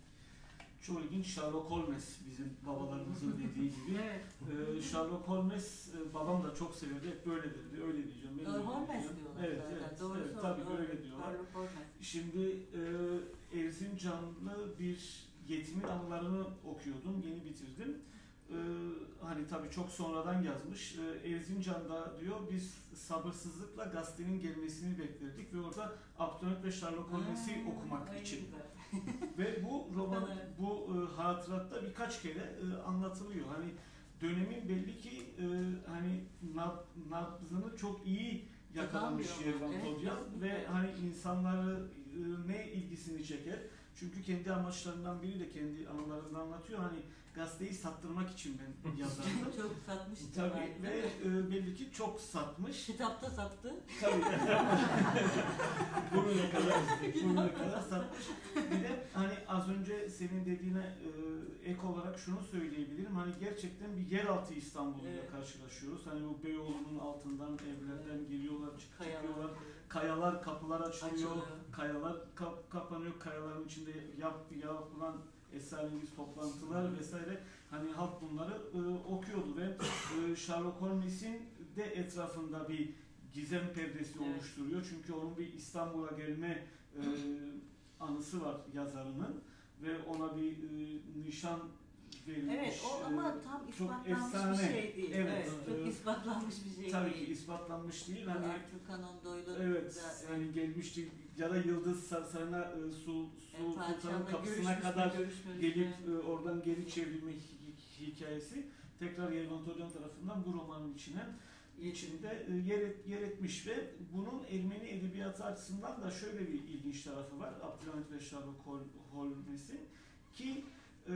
A: Çok ilginç, Sherlock Holmes bizim babalarımızın dediği gibi.
B: Evet.
A: Ee, Sherlock Holmes, e, babam da çok severdi, hep böyle dedi, öyle diyeceğim. Ben
B: Ee,
A: öyle
B: Holmes
A: diyeceğim.
B: diyorlar
A: Evet,
B: zaten.
A: evet,
B: Doğru
A: evet,
B: doğru,
A: tabii
B: doğru.
A: öyle diyorlar.
B: Sherlock Holmes.
A: Şimdi e, Erzincanlı bir yetimin anılarını okuyordum, yeni bitirdim. E, hani tabii çok sonradan yazmış. E, Erzincan'da diyor biz sabırsızlıkla gazetenin gelmesini beklerdik ve orada Abdülhamit ve Sherlock Holmes'i
B: Hmm,
A: okumak
B: ay
A: için.
B: güzel.
A: Ve bu roman,
B: Evet.
A: bu e, hatıratta birkaç kere e, anlatılıyor. Hani dönemin belli ki e, hani nab, nabzını çok iyi yakalamış
B: Takamıyor.
A: Yervant
B: Evet,
A: Odya
B: kesinlikle.
A: ve hani insanları e, ne ilgisini çeker. Çünkü kendi amaçlarından biri de kendi anılarında anlatıyor. Hani gazeteyi sattırmak için ben yazardım.
B: Çok satmıştı.
A: Tabii
B: belki,
A: ve
B: değil mi?
A: e, belli ki çok satmış.
B: Kitapta sattı.
A: Tabii. Bugüne kadar, bugüne kadar satmış. Bir de hani az önce senin dediğine e, ek olarak şunu söyleyebilirim. Hani gerçekten bir yeraltı İstanbul'uyla
B: Evet.
A: karşılaşıyoruz. Hani bu Beyoğlu'nun altından evlerden
B: Evet.
A: giriyorlar, çık-
B: Kayalar.
A: çıkıyorlar. Kayalar, kapılar açılıyor.
B: Açılıyor.
A: Kayalar kap- kapanıyor. Kayaların içinde yap, yapılan esrarengiz toplantılar vesaire. Hani halk bunları e, okuyordu ve e, Sherlock Holmes'in de etrafında bir gizem perdesi
B: Evet.
A: oluşturuyor. Çünkü onun bir İstanbul'a gelme e, anısı var yazarının ve ona bir e, nişan verilmiş.
B: Evet o
A: E,
B: ama tam
A: çok
B: ispatlanmış
A: efsane.
B: bir şey değil.
A: Evet,
B: Evet, çok
A: e,
B: ispatlanmış bir şey
A: tabii
B: değil.
A: ki ispatlanmış değil.
B: Hani
A: Hani
B: Arthur Conan Doyle'ın
A: evet,
B: da-
A: hani gelmişti ya da Yıldız Sarayı'na e, Su, Su
B: Evet,
A: Sultan'ın
B: padişahla
A: kapısına
B: görüşmüş mü,
A: kadar
B: görüşmemiş
A: gelip
B: mi?
A: e, oradan geri çevrilme hi- hikayesi tekrar Yervant Odyan tarafından bu romanın içine içinde e, yer, et, yer etmiş ve bunun Ermeni edebiyatı açısından da şöyle bir ilginç tarafı var. Abdülhamit ve Sherlock Hol- Holmes'in ki e,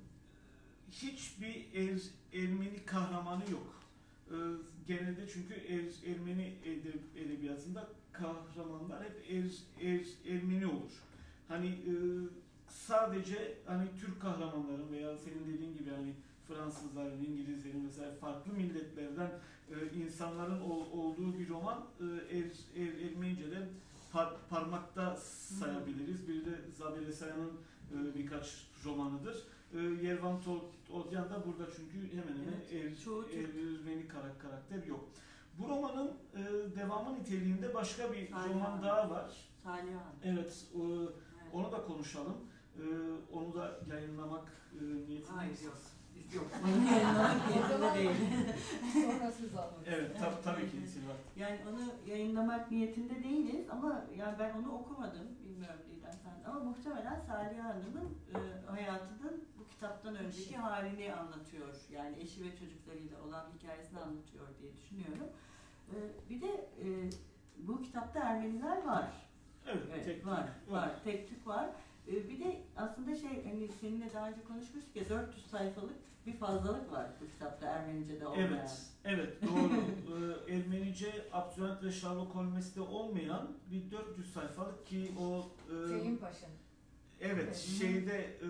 A: hiçbir er, Ermeni kahramanı yok. E, genelde çünkü er, Ermeni edeb- edebiyatında kahramanlar hep er, er, Ermeni olur. Hani e, sadece hani Türk kahramanların veya senin dediğin gibi hani Fransızların, İngilizlerin vesaire farklı milletlerden e, insanların ol, olduğu bir roman e, er, er, Ermenice'de par, parmakta sayabiliriz. Bir de Zabel Esaya'nın e, birkaç romanıdır. E, Yervant Odyan da burada çünkü hemen hemen
B: Evet,
A: er,
B: çoğu Türk.
A: Ermeni karak, karakter yok. Bu romanın e, devamı niteliğinde başka bir
B: Salih
A: roman
B: Han.
A: daha var.
B: Salih Han.
A: Evet, e,
B: Evet.
A: onu da konuşalım. E, onu da yayınlamak e, niyetinde
B: Hayır,
A: misiniz?
B: yok.
A: Yok.
B: Yayınlamak niyetinde değil.
C: Sonra siz alın.
A: Evet, tab tabii ki Silva.
B: Yani onu yayınlamak niyetinde değiliz ama yani ben onu okumadım. Bilmiyorum Didem sen ama muhtemelen Salih Hanım'ın e, hayatının bu kitaptan önceki halini anlatıyor. Yani eşi ve çocuklarıyla olan hikayesini anlatıyor diye düşünüyorum. E, bir de e, bu kitapta Ermeniler var.
A: Evet,
B: Evet,
A: tek
B: var,
A: tek,
B: var,
A: evet.
B: tek tük var. Ee, bir de aslında şey, hani seninle daha önce konuşmuştuk ya, dört yüz sayfalık bir fazlalık var bu kitapta Ermenice'de olmayan.
A: Evet, evet doğru. ee, Ermenice Abdülhamit ve Sherlock Holmes'te olmayan bir dört yüz sayfalık ki o e,
C: Selim Paşa.
A: evet,
C: Evet.
A: şeyde e,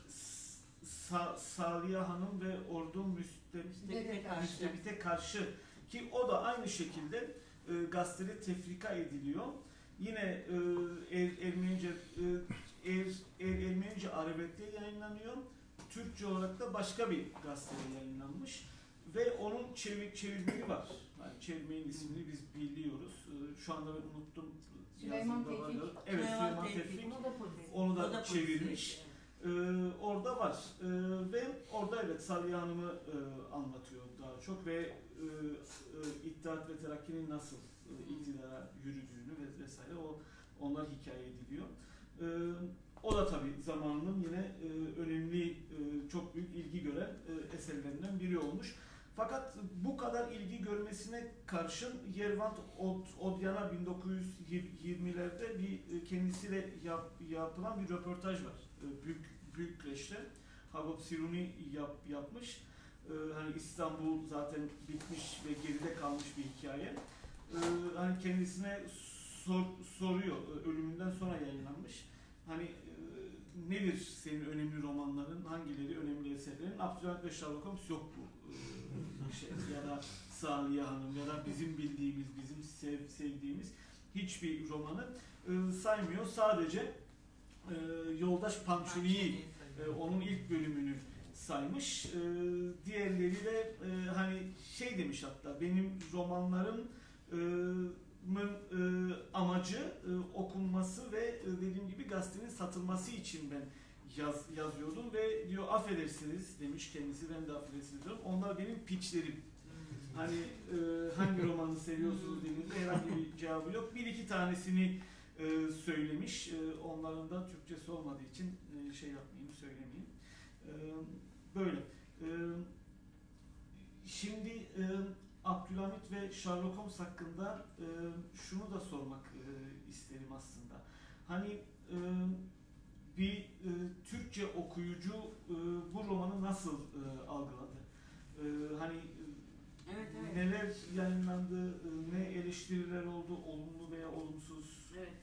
A: Sa Saliha Hanım ve Ordu Müstebit'e
C: karşı.
A: Müstebit'e karşı ki o da aynı şekilde e, gazetede tefrika ediliyor. Yine e, er, Ermenice e, er, er, Ermenice Arabet'te yayınlanıyor. Türkçe olarak da başka bir gazetede yayınlanmış ve onun çevir, çevirmeni var. Yani çevirmenin ismini biz biliyoruz. E, şu anda ben unuttum.
C: Süleyman
A: Yazımda var.
C: Tevfik.
A: Evet,
B: Süleyman
A: Süleyman
B: Tevfik.
A: Tevfik.
C: Onu da polis.
A: Onu
B: O
A: da,
B: da
A: çevirmiş.
B: polisi.
A: Ee, orada var. Ee, ve orada evet Saliha Hanım'ı e, anlatıyor daha çok ve e, e, İttihat ve Terakki'nin nasıl e, iktidara yürüdüğünü ve vesaire o onlar hikaye ediliyor. Ee, o da tabii zamanının yine e, önemli, e, çok büyük ilgi gören e, eserlerinden biri olmuş. Fakat bu kadar ilgi görmesine karşın Yervant Odyan'a bin dokuz yüz yirmilerde bir kendisiyle yap, yapılan bir röportaj var. Büyük Bükreş'te Hagop Siruni yap, yapmış. Ee, hani İstanbul zaten bitmiş ve geride kalmış bir hikaye. Ee, hani kendisine sor, soruyor, ölümünden sonra yayınlanmış. Hani e, nedir senin önemli romanların, hangileri önemli eserlerin? Abdülhamit ve Sherlock Holmes yok bu e, şey ya da Saliha Hanım ya da bizim bildiğimiz, bizim sev, sevdiğimiz hiçbir romanı e, saymıyor. Sadece e, Yoldaş Pançuni'yi, e, onun ilk bölümünü saymış. E, diğerleri de e, hani şey demiş, hatta benim romanlarım e, mın e, amacı e, okunması ve e, dediğim gibi gazetenin satılması için ben yaz, yazıyordum ve diyor affedersiniz demiş kendisi, ben de affedersiniz diyorum. Onlar benim pitchlerim. Hani e, hangi romanı seviyorsunuz dediğinizde herhangi bir cevabı yok. Bir iki tanesini e, söylemiş. E, onların da Türkçesi olmadığı için e, şey yapmayayım, söylemeyeyim. E, böyle. E, şimdi e, Abdülhamit ve Sherlock Holmes hakkında e, şunu da sormak e, isterim aslında. Hani e, bir e, Türkçe okuyucu e, bu romanı nasıl e, algıladı? E, hani
B: Evet, evet.
A: neler yayınlandı, e, ne eleştiriler oldu, olumlu veya olumsuz?
B: Evet.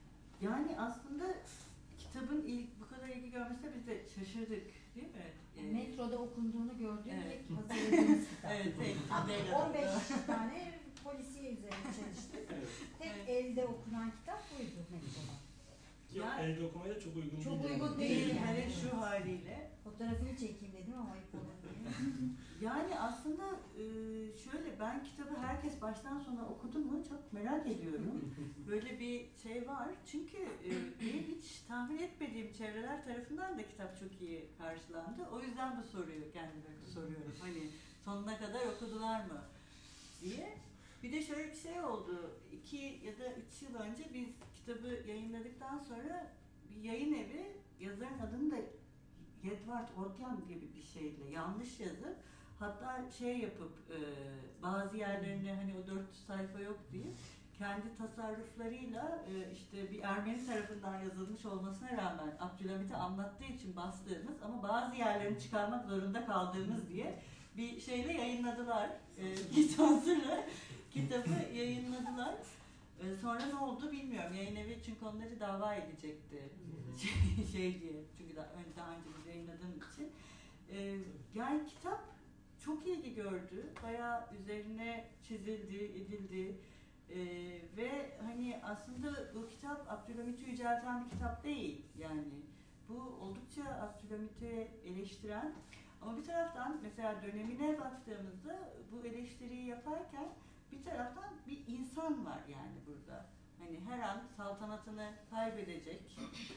B: Yani aslında kitabın ilk bu kadar ilgi görmesine biz de şaşırdık, değil mi? Ee,
C: Metroda okunduğunu gördüğüm
B: Evet.
C: ilk hazırladığımız kitap.
B: Evet, tek
C: on beş tane polisiye üzerine çalıştık.
A: Evet.
C: Tek
B: Evet.
C: elde okunan kitap buydu metroda.
D: Yok,
B: Ya-
D: elde okumaya da çok uygun
C: Çok
D: değil.
C: uygun
B: değil,
C: değil.
B: hele şu haliyle.
C: Fotoğrafını çekeyim dedim ama ayıp olur diye.
B: Yani aslında e, şöyle, ben kitabı herkes baştan sona okudu mu çok merak ediyorum. Böyle bir şey var. Çünkü e, benim hiç tahmin etmediğim çevreler tarafından da kitap çok iyi karşılandı. O yüzden bu soruyu kendime soruyorum. Hani sonuna kadar okudular mı diye. Bir de şöyle bir şey oldu. İki ya da üç yıl önce biz kitabı yayınladıktan sonra bir yayın evi yazarın adını da Edward Odyan gibi bir şeyle yanlış yazıp, hatta şey yapıp e, bazı yerlerine hani o dört yüz sayfa yok diye kendi tasarruflarıyla e, işte bir Ermeni tarafından yazılmış olmasına rağmen Abdülhamit'i anlattığı için bastığımız ama bazı yerlerini çıkarmak zorunda kaldığımız diye bir şeyle yayınladılar. E, lisansıyla kitabı yayınladılar. E, sonra ne oldu bilmiyorum. Yayın evi çünkü onları dava edecekti. şey, şey diye. Çünkü daha önce, daha önce biz yayınladığım için. E, yani kitap çok ilgi gördü. Bayağı üzerine çizildi, edildi. E, ve hani aslında bu kitap Abdülhamit'i yücelten bir kitap değil. Yani bu oldukça Abdülhamit'i eleştiren, ama bir taraftan mesela dönemine baktığımızda bu eleştiriyi yaparken bir taraftan bir insan var yani burada. Hani her an saltanatını kaybedecek,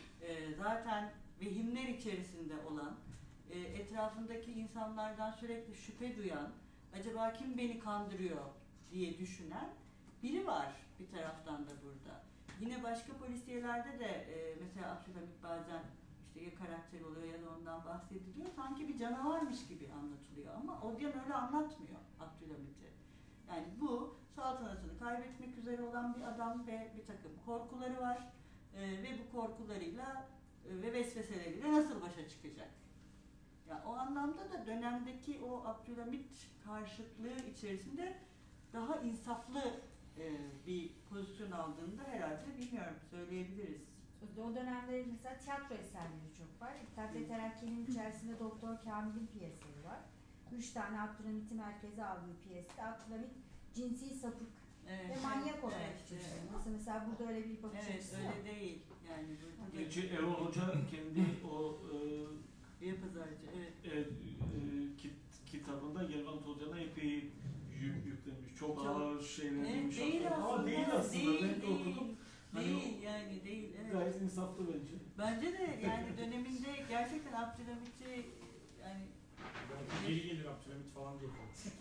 B: e, zaten vehimler içerisinde olan, e, etrafındaki insanlardan sürekli şüphe duyan, acaba kim beni kandırıyor diye düşünen biri var bir taraftan da burada. Yine başka polisiyelerde de e, mesela Abdülhamit bazen işte ya karakter oluyor ya da ondan bahsediliyor. Sanki bir canavarmış gibi anlatılıyor ama Odyan öyle anlatmıyor Abdülhamit'i. Yani bu saltanatını kaybetmek üzere olan bir adam ve bir takım korkuları var. Ee, ve bu korkularıyla e, ve vesveseleriyle nasıl başa çıkacak? Ya o anlamda da dönemdeki o Abdülhamit karşıtlığı içerisinde daha insaflı e, bir pozisyon aldığında herhalde bilmiyorum söyleyebiliriz.
C: O dönemde mesela tiyatro eserleri çok var. İttihat ve Terakki'nin içerisinde Doktor Kamil'in piyesleri var. Üç tane Abdülhamit'i merkeze aldığı piyeste Abdülhamit cinsi sapık
B: Evet,
C: ve manyak olarak
B: evet,
C: çıkıyor.
B: evet.
C: Mesela, mesela burada öyle bir bakış
B: Evet
C: açısı yok.
B: öyle değil. Yani burada da
A: Gerçi Erol Hoca kendi o e,
B: bir pazarcı. Evet.
A: e, e, kit, kitabında Gelvan Tolcan'a epey yük yüklemiş. Çok,
B: Çok.
A: ağır şeyler
B: Evet,
A: demiş
B: değil
A: aslında.
B: aslında.
A: Ama değil aslında.
B: Değil,
A: ben de
B: değil.
A: okudum. Hani
B: Değil yani değil. Evet.
A: gayet insaflı bence.
B: Bence de yani döneminde gerçekten Abdülhamit'i yani
D: Geri gelir Abdülhamit falan diye.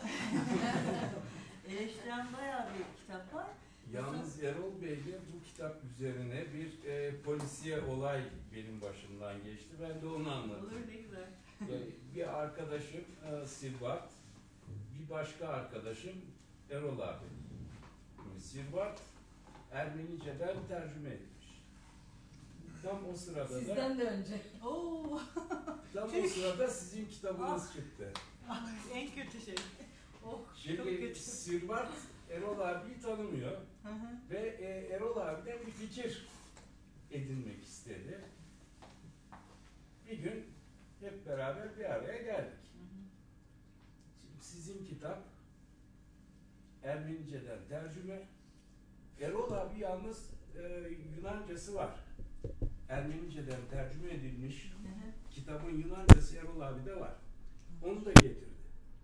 B: eleştiren bayağı bir kitap var.
E: Yalnız Erol Bey'le bu kitap üzerine bir e, polisiye olay benim başımdan geçti. Ben de onu anlattım.
B: Olur ne güzel.
E: Yani bir arkadaşım e, Sirvat, bir başka arkadaşım Erol abi. Sirvat Ermenice'den tercüme etmiş. Tam o sırada da
F: Sizden de önce.
B: Oo,
E: tam o sırada sizin kitabınız çıktı.
B: en kötü şey. Oh, çok
E: Şimdi
B: kötü.
E: Sirvat Erol abiyi tanımıyor
B: Hı hı.
E: ve e, Erol abiden bir fikir edinmek istedi. Bir gün hep beraber bir araya geldik.
B: Hı hı.
E: Şimdi sizin kitap Ermenice'den tercüme. Erol abi yalnız e, Yunancası var. Ermenice'den tercüme edilmiş
B: Hı hı.
E: kitabın Yunancası Erol abi de var. Onu da getirdi.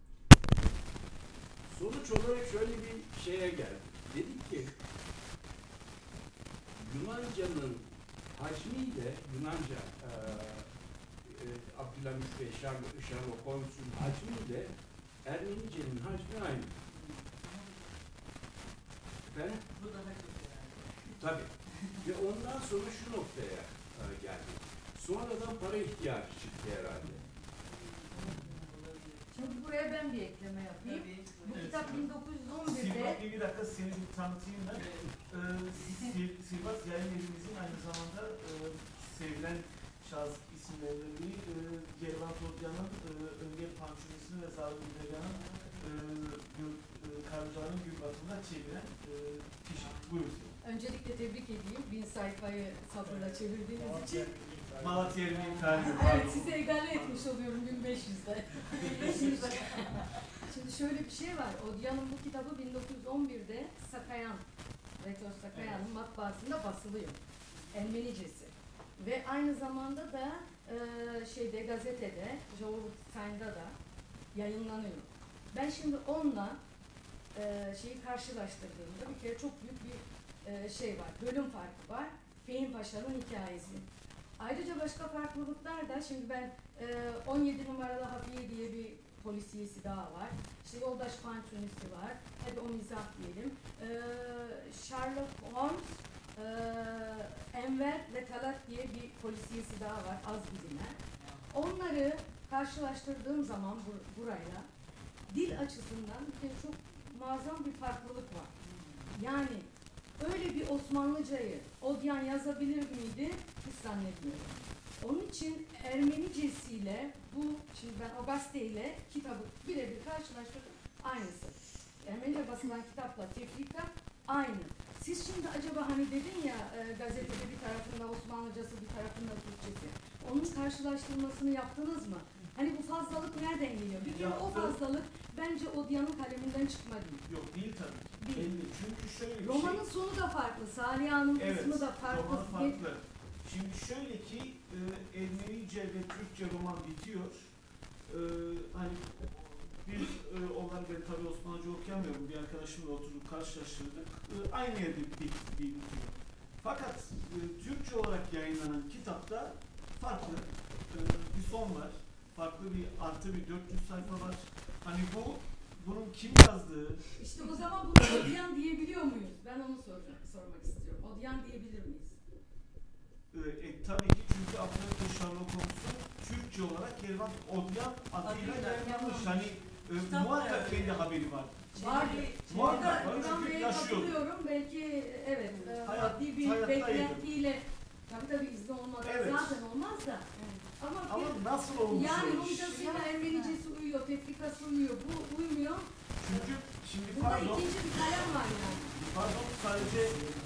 E: Sonuç olarak şöyle bir şeye geldik. Dedik ki Yunanca'nın hacmiyle Yunanca e, e, Abdülhamit ve Sherlock, Sherlock Holmes'un hacmiyle Ermenice'nin hacmi aynı. Efendim?
B: Bu daha kötü yani.
E: Tabii. Ve ondan sonra şu noktaya e, geldik. Sonradan para ihtiyacı çıktı herhalde.
F: Şimdi buraya ben bir ekleme yapayım.
B: Tabii.
F: Bu
A: Evet,
F: kitap
A: evet.
F: bin dokuz yüz on birde
A: Silvat bir dakika seni bir tanıtayım ben. Ee, Sil- Silvat yayın evimizin aynı zamanda e, sevilen şahıs isimlerinden biri. E, Gelvan Tolcan'ın e, Öngel Pançurisi'ni ve Zavri Gülegan'ın e, Gül- e, Karlıca'nın Gül Batı'nda çeviren e, kişi. Buyur.
F: öncelikle tebrik edeyim. Bin sayfayı sabırla çevirdiğiniz için.
A: Malatya Ermeni tarihi.
F: Evet, size egale etmiş oluyorum bin beş yüzde. Şimdi şöyle bir şey var. Odiyan'ın bu kitabı bin dokuz yüz on birde Sakayan, Rektör Sakayan'ın matbaasında basılıyor. Ermenicesi. Ve aynı zamanda da e, şeyde gazetede, Journal Time'da da yayınlanıyor. Ben şimdi onunla e, şeyi karşılaştırdığımda bir kere çok büyük bir e, şey var. Bölüm farkı var. Fehim Paşa'nın hikayesi. Ayrıca başka farklılıklar da şimdi ben e, on yedi numaralı Hafiye diye bir polisiyesi daha var. İşte Yoldaş Pançunisi var. Hadi o mizah diyelim. E, Sherlock Holmes, e, Enver ve Talat diye bir polisiyesi daha var. Az bilinen. Onları karşılaştırdığım zaman bur burayla dil açısından bir kere çok muazzam bir farklılık var. Yani öyle bir Osmanlıcayı Odyan yazabilir miydi? Hiç zannetmiyorum. Onun için Ermenicesiyle bu, şimdi ben o gazeteyle kitabı birebir karşılaştırdım. Aynısı. Ermenice basılan kitapla tefrika aynı. Siz şimdi acaba hani dedin ya e, gazetede bir tarafında Osmanlıcası bir tarafında Türkçesi. Onun karşılaştırmasını yaptınız mı? Hani bu fazlalık nereden geliyor? Bir kere o
A: Yaptım.
F: fazlalık bence Odyan'ın kaleminden çıkma değil.
A: Yok değil tabii ki.
F: Değil.
A: Belli. Çünkü şöyle bir
F: Romanın
A: şey.
F: sonu da farklı. Saliha'nın
A: Evet,
F: kısmı da farklı.
A: roman farklı. Şimdi şöyle ki e, Ermenice ve Türkçe roman bitiyor. E, hani bir e, onlar ben tabii Osmanlıca okuyamıyorum. Bir arkadaşımla oturduk karşılaştırdık. E, aynı yerde bit, bit, bitiyor. Fakat e, Türkçe olarak yayınlanan kitapta farklı e, bir son var. Farklı bir artı bir dört yüz sayfa var. Hani bu bunun kim yazdığı,
F: İşte o zaman bunu Odyan diyebiliyor muyuz? Ben onu soracağım, sormak istiyorum. Odyan diyebilir miyiz?
A: E, e, tabii ki çünkü Abdülhamit ve Sherlock Holmes'un Türkçe olarak Kervan Odyan adıyla
B: Adıyla
A: yayınlanmış.
B: yayınlanmış.
A: Hani e,
B: Kitap
A: muhakkak
B: yani.
A: kendi haberi var.
F: Vardı.
A: Muhakkak
F: Orada
A: var,
F: İlhan
A: çünkü
F: Bey'e
A: yaşıyor.
F: katılıyorum. Belki evet, e,
A: Hayat-
F: maddi bir
A: hayattaydı.
F: beklentiyle, tabii tabii izni olmadan
A: Evet.
F: zaten olmaz da. Ama,
A: Ama
F: bir-
A: nasıl olmuş
F: yani
A: o iş?
F: Rumcasıyla Ermenicesi uyuyor, tefrikası uyuyor, bu uymuyor.
A: Çünkü şimdi
F: Burada
A: pardon,
F: ikinci bir kalem var yani.
A: pardon sadece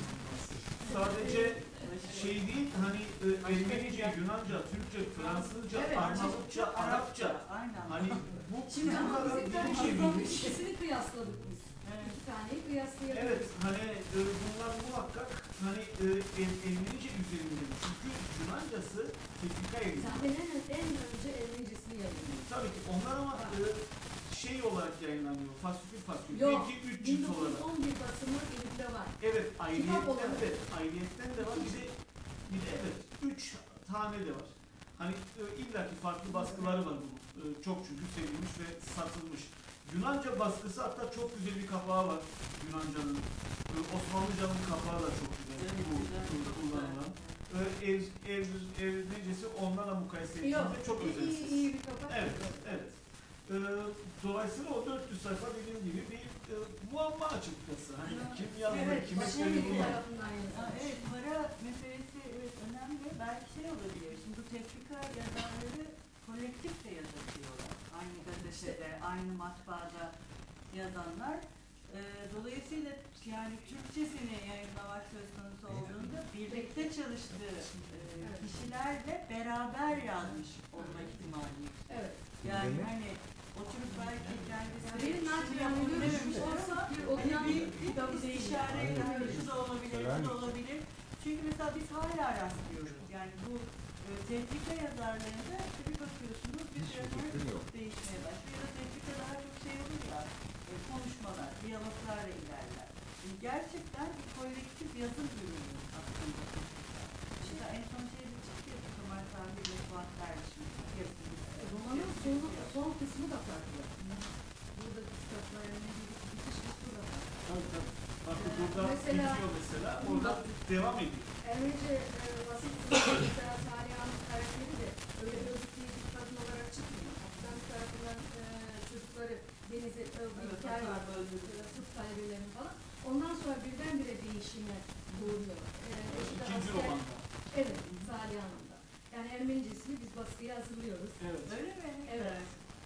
A: sadece şey değil hani e, Ermenice, Yunanca, Türkçe, Fransızca,
F: Evet.
A: Arnavutça, Arapça.
B: Aynen.
A: Hani bu
F: Şimdi
A: bu
F: ama
A: kadar
F: bizim
A: dil
F: tabii
A: çevrimi.
F: ikisini kıyasladık biz.
B: Evet.
F: İki taneyi kıyaslayabiliriz.
A: Evet hani e, bunlar muhakkak hani e, em, Ermenice üzerinde. Çünkü Yunancası tefrika edildi.
F: Zaten en, en önce Ermenicesini yayınlıyor.
A: Tabii ki onlar ama e, şey olarak yayınlanıyor. Fasikül fasikül.
F: Yok,
A: Belki üç cilt
F: bin dokuz yüz
A: olarak.
F: on bir basımı elimde var.
A: Evet, ayrıyetten
F: olarak.
A: de, ayrıyetten de var. Bir de, bir de evet, üç tane de var. Hani e, illaki farklı baskıları var bunun. E, çok çünkü sevilmiş ve satılmış. Yunanca baskısı hatta çok güzel bir kapağı var Yunanca'nın. E, Osmanlıca'nın kapağı da çok güzel.
B: Evet,
A: bu
B: güzel,
A: bu
B: çok
A: kullanılan. E, ev, ev, ev necesi onlarla mukayese
F: Yok,
A: ettiğinde çok
F: iyi, iyi,
A: özensiz.
F: iyi bir kapak.
A: Evet, evet. Ee, dolayısıyla o dört yüz sayfa dediğim gibi bir e, muamma açıkçası. Hani kim yazdı,
F: Evet,
A: kime
F: başka
A: söyledi
F: bir
A: bunu.
F: tarafından
B: Ha,
F: yazılmış.
B: evet, para meselesi evet önemli. Belki şey olabilir. Şimdi bu tefrika yazarları kolektif de yazabiliyorlar. Aynı gazetede, aynı matbaada yazanlar. Ee, dolayısıyla yani Türkçesini yayınlamak söz konusu olduğunda birlikte çalıştığı e, kişilerle beraber yazmış olma ihtimali.
F: Evet.
B: Yani
G: Demek-
B: hani oturup belki kendisi
F: Bir naçizane
B: yapabilirmiş
F: görüşmüş
B: olsa
F: bir
B: hani
F: okuyan
B: bir
F: kitabı değil.
B: istişare
G: Aynen.
B: ediyoruz. Şu da olabilir, bu
G: Sever
B: da
G: misin?
B: olabilir. Çünkü mesela biz hala rastlıyoruz. Yani bu e, tefrika yazarlarında işte bir bakıyorsunuz bir
G: Hiçbir
B: süre sonra
G: fikrim yok.
B: çok değişmeye başlıyor. Ya da tefrika daha çok şey olur ya, e, konuşmalar, diyaloglarla ilerler. Yani gerçekten bir kolektif yazım ürünü aslında tefrika. Mesela en son şeyde çıktı ya, Kemal Tahir ile Fuat Derviş'in yazımı.
F: Romanın sonu, son kısmı da farklı. Burada kitapların bitiş kısmı da farklı.
A: Tabii tabii. Bak
F: Ee,
A: burada
F: mesela-
A: bitiyor mesela, orada devam ediyor.
F: Ermenice e, basit sınıfı mesela Salihan'ın karakteri de öyle özgür bir kadın olarak çıkmıyor. Kaptan tarafından e, çocukları denize e, bir
B: Evet,
F: hikaye var
B: hatta
F: böyle
B: öldürüyor.
F: tıp talebelerinin falan. Ondan sonra birdenbire değişime doğuyor. E, işte
A: İkinci
F: asker-
A: romanda.
F: Evet, Salihan'ın da. Yani Ermenicesini biz baskıya hazırlıyoruz.
A: Evet.
B: Öyle mi?
F: Evet.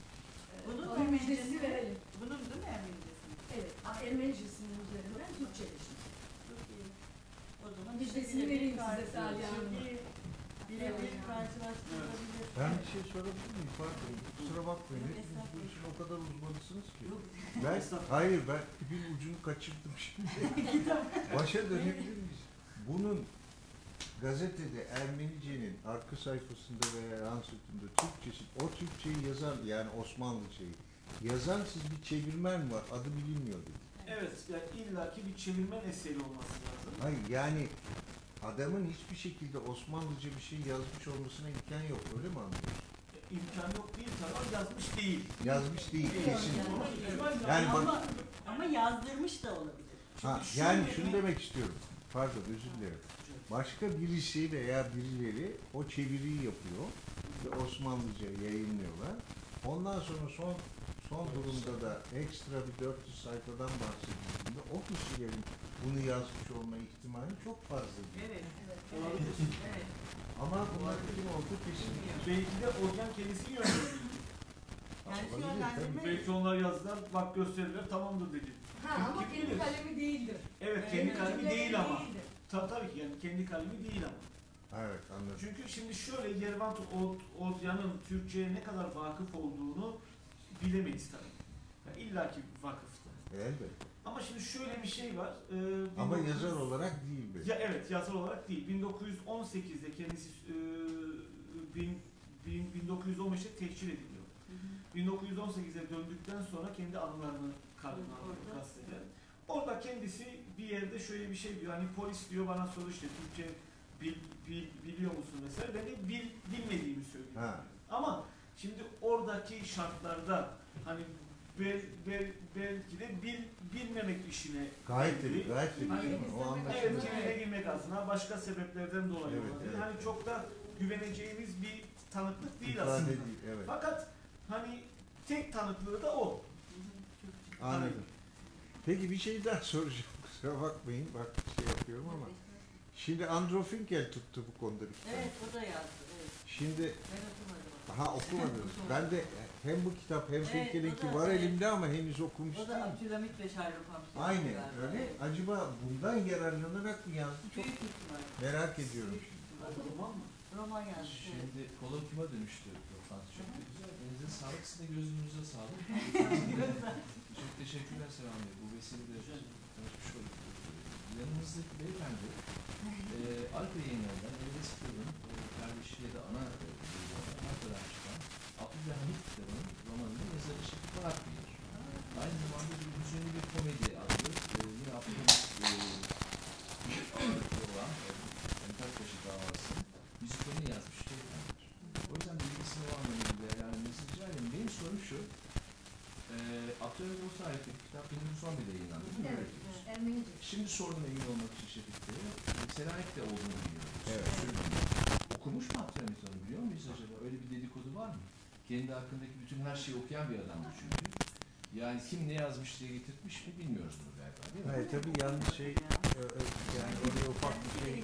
F: E,
B: Bunun
F: onun müjdesini
B: Ermenicesi-
F: verelim.
B: Bunun değil mi Ermenicesi?
F: Evet, Ermenicesinin üzerinden Türkçeleşim.
B: Çok iyi. O zaman
F: Müjdesini
B: işte
F: vereyim
B: birebir
F: size
B: karşı-
F: Salih Hanım.
B: Çok iyi. Birebir
F: Evet.
B: karşılaştırılabilir.
G: Ben bir şey sorabilir miyim? Pardon, kusura bakmayın.
B: Yok,
G: Hepiniz bu işin o kadar uzmanısınız ki.
B: Yok.
G: Ben, hayır ben ipin ucunu kaçırdım şimdi. Başa dönebilir miyiz? Bunun gazetede Ermenice'nin arka sayfasında veya yan sütunda Türkçesi, o Türkçeyi yazan yani Osmanlıcayı yazan siz bir çevirmen var, adı bilinmiyor dedi.
A: Evet, yani illaki bir çevirmen eseri olması lazım.
G: Hayır yani adamın hiçbir şekilde Osmanlıca bir şey yazmış olmasına imkan yok, öyle mi anlıyorsun?
A: İmkan yok değil tabii ama yazmış değil.
G: Yazmış değil,
B: Değil,
G: kesin.
B: yani.
A: Ama ihtimal-
G: Yani bak-
B: ama, ama yazdırmış da olabilir.
G: Ha,
A: Şimdi
G: yani
A: şöyle
G: şunu
A: bir-
G: demek istiyorum. Pardon, özür dilerim. Başka birisi veya birileri o çeviriyi yapıyor ve Osmanlıca yayınlıyorlar. Ondan sonra son son durumda da ekstra bir dört yüz sayfadan bahsedildiğinde o kişilerin bunu yazmış olma ihtimali çok fazla değil.
B: Evet.
F: Evet.
A: Olabilir.
B: Evet.
G: Ama bunlar kim olduğu kesin.
A: Belki de organ kendisi yönlendirdi.
B: Yani şu
G: Olabilir,
B: yönlendirme
A: Belki onlar yazdılar, bak gösterirler, tamamdır dedi.
F: Ha, ama
A: Kim
F: kendi
A: bilir?
F: kalemi değildir.
A: Evet,
B: Evet,
A: kendi
B: kendi
A: kalemi
F: Kalemi
A: değil ama.
F: değildir.
A: Tabii tabii ki yani kendi kalemi değil ama.
G: Evet, anladım.
A: Çünkü şimdi şöyle Yervant Odyan'ın Türkçe'ye ne kadar vakıf olduğunu bilemeyiz tabii. Yani İlla ki vakıftı.
G: Elbette.
A: Ama şimdi şöyle bir şey var. e,
G: Ama
A: bin dokuz yüz
G: yazar olarak değil be.
A: Ya evet, yazar olarak değil. bin dokuz yüz on sekizde kendisi e, bin, bin, bin dokuz yüz on beşte tehcir ediliyor. bin dokuz yüz on sekize döndükten sonra kendi anılarını kalbine alıyor
B: Orada.
A: gazetede. Orada kendisi bir yerde şöyle bir şey diyor. Hani polis diyor bana soru işte Türkçe bil, bil, biliyor musun mesela. Ben de bil, bilmediğimi söylüyorum.
G: Ha.
A: Ama şimdi oradaki şartlarda hani bel, bel, belki de bil, bilmemek işine
G: Gayet
A: geldi.
G: tabii, gayet tabii.
A: Hani-
G: değil mi? O
F: Evet,
G: anlaşılır.
A: Evet, kimliğine girmek adına başka sebeplerden dolayı
G: Evet,
A: olabilir.
G: evet.
A: Hani çok da güveneceğimiz bir tanıklık değil
G: İfade
A: aslında.
G: değil, evet.
A: Fakat hani tek tanıklığı da o.
G: Anladım. Peki bir şey daha soracağım. Kusura bakmayın. Bak şey yapıyorum ama. Şimdi Andrew Finkel tuttu bu konuda bir kitap.
B: Evet, o da yazdı. Evet.
G: Şimdi
B: Ben okumadım.
G: ha okumadınız. Ben de hem bu kitap hem
B: Evet,
G: Finkel'inki
B: o da-
G: var
B: evet.
G: elimde ama henüz okumuş
B: O da
G: değilim.
B: Abdülhamit ve Sherlock Holmes.
G: Aynen
B: galiba.
G: öyle.
B: Evet.
G: Acaba bundan yararlanarak mı yazdı? Çok
B: Büyük ihtimal.
G: merak ediyorum.
B: Büyük ihtimal.
A: Roman mı?
B: Roman yazdı. Evet.
H: Şimdi kolokyuma dönüştü toplantı. Çok da güzel. Elinize sağlık, sizin de gözünüze sağlık. Çok teşekkürler Sevan Bey. Bu vesileyle tanışmış olduk. Yanımızdaki beyefendi, e, Alfa Yayınları'ndan Elvis Kırıl'ın e, kardeşi ya da ana e, Marka'dan çıkan Abdülhamit kitabının romanının yazarı Şefik Bahat Bey'dir. Aynı zamanda bir hüzünlü bir komedi adlı e, yine Abdülhamit e, bir ağırlıklı olan e, Entartaşı davasının müzikalini yazmış beyefendidir. O yüzden bilgisini o anlamda değerlendirmesi rica ederim. Benim sorum şu, e, Abdülhamit Boz tarihteki kitap bin dokuz yüz on birde yayınlandı. Değil mi?
F: Evet,
H: Öyle diyorsun.
F: Ermenice.
H: Şimdi sordum emin olmak için Şefik Bey'e. Selanik'te olduğunu biliyoruz.
G: Evet.
H: Okumuş mu Abdülhamit onu biliyor muyuz acaba? Öyle bir dedikodu var mı? Kendi hakkındaki bütün her şeyi okuyan bir adamdı çünkü. Yani kim ne yazmış diye getirtmiş mi bilmiyoruz bunu galiba değil mi?
G: Hayır tabii yanlış şey e, e, yani oraya ufak bir şey.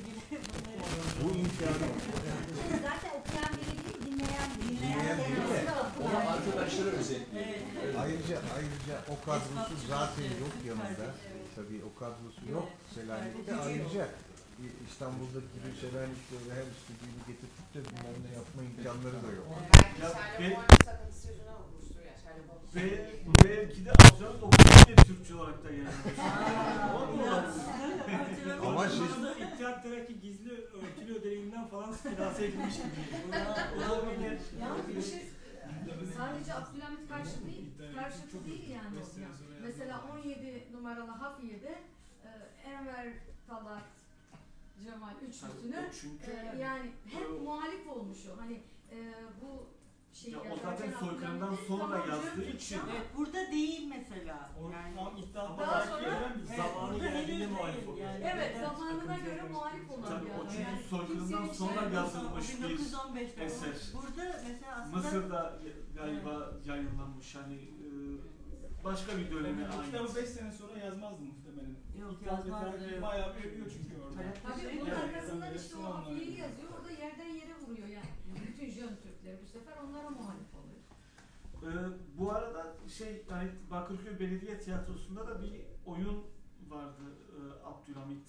G: Bu imkanı
C: Zaten okuyan biri değil, dinleyen biri.
G: Dinleyen biri de.
H: Onu arkadaşlara özetliyor.
B: Evet.
G: Ayrıca ayrıca o kadrosu
B: Esnaf
G: zaten
B: çıkıyor,
G: yok yanında.
B: evet.
G: Tabii o kadrosu yok
B: Evet.
G: Selanik'te.
B: Evet.
G: Ayrıca İstanbul'daki gibi Selanik'te öyle her istediğini getirtip de bilmem ne yapma imkanları da yok.
I: Belki
A: Ya
I: Sherlock
A: be-
I: Holmes sakıntısı yüzünden okumuştur ya Sherlock Holmes.
A: Ve belki de Abdülhamit okuyup de Türkçe olarak da yayınlanmış. O mu olabilir?
G: Ama
D: Şu
G: siz-
D: anda İttihat Terakki gizli örtülü ödeneğinden falan finanse edilmiş gibi.
A: Olabilir.
F: Yani bir şey, sadece Abdülhamit karşı değil, karşıtı değil yani o. Yani. Mesela on yedi numaralı Hafiye'de e, Enver, Talat, Cemal üçlüsünü
A: Tabii, çünkü
F: e, yani hep muhalif olmuş o. Hani e, bu şeyi
A: Ya o
F: yazarken
A: zaten soykırımdan
F: Abdülhamit'in
A: sonra
F: tamam,
A: yazdığı
F: Türk
A: için.
F: ama
B: Evet, burada değil mesela.
D: O
B: Yani,
D: tam iddia
A: Ama
F: daha
D: olarak
F: sonra-
D: gelen bir
B: Evet,
D: zamanı
B: burada
D: geldiğinde
B: henüz
D: muhalif
B: değil
D: oluyor.
B: yani.
F: evet,
B: Evet,
F: zamanına göre muhalif olan
A: Tabii
F: bir
A: o
F: adam.
A: çünkü
F: Yani
A: soykırımdan
F: kimsenin
A: sonra
F: şey-
A: yazılmış
B: bin
A: bir
B: dokuz yüz on beşte
A: eser.
B: Burada mesela aslında
A: Mısır'da galiba yayınlanmış hani e, başka bir döneme
D: Bu kitabı
A: ait.
D: beş sene sonra yazmazdı muhtemelen.
B: Yok,
D: İttihat ve
B: yazmazdı.
D: Terakki bayağı bir övüyor çünkü orada.
F: Tabii
B: Tabii,
F: bunun
A: Evet.
F: arkasından işte o
D: Evet.
F: Hafiye'yi yazıyor, orada yerden yere vuruyor yani. Bütün Jön Türkleri bu sefer onlara muhalif oluyor.
A: Ee, bu arada şey yani Bakırköy Belediye Tiyatrosu'nda da bir oyun vardı e, Abdülhamit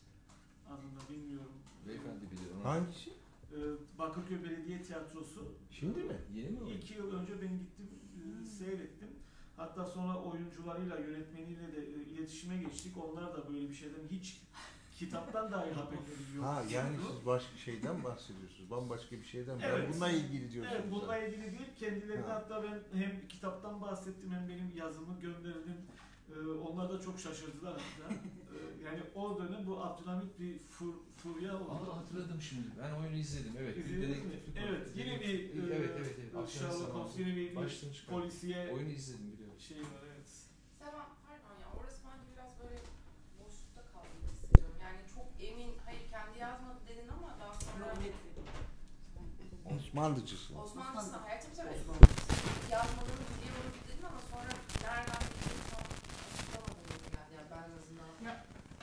A: adında bilmiyorum.
H: Beyefendi bilir onu.
G: Hangisi?
A: Ee, Bakırköy Belediye Tiyatrosu.
G: Şimdi mi?
H: Yeni mi o?
A: İki yıl önce ben gittim e, seyrettim. Hatta sonra oyuncularıyla, yönetmeniyle de e, iletişime geçtik. Onlar da böyle bir şeyden hiç kitaptan dahi haberleri yok.
G: Ha yani siz başka şeyden bahsediyorsunuz. Bambaşka bir şeyden.
A: Evet.
G: Ben bununla ilgili diyorsunuz.
A: Evet, bununla ilgili değil. Kendilerine
G: Ha.
A: hatta ben hem kitaptan bahsettim hem benim yazımı gönderdim. Ee, onlar da çok şaşırdılar hatta. Ee, yani o dönem bu Abdülhamit bir fur, furya oldu.
H: Aa, hatırladım şimdi. Ben oyunu izledim. Evet. bir
A: İzlediniz mi?
H: dedektiflik
A: Evet,
H: oyunu.
A: yine bir
H: Dedektiflik-
A: e,
H: evet evet evet.
A: Sherlock Holmes, yine bir, bir
H: Baştan çıkan.
A: polisiye
H: Oyunu izledim biliyorum.
A: şey var evet.
I: Sevan, pardon ya orası bence biraz böyle boşlukta kaldığını hissediyorum. Yani çok emin, hayır kendi yazmadı dedin ama daha sonra
B: Yok, net.
G: Osmanlıcısı.
I: Osmanlı'sın hayatım tabii. Yazmadığını biliyorum dedin ama sonra nereden bildiğini tam açıklamadın gibi geldi. Yani ben en azından.
B: Ya,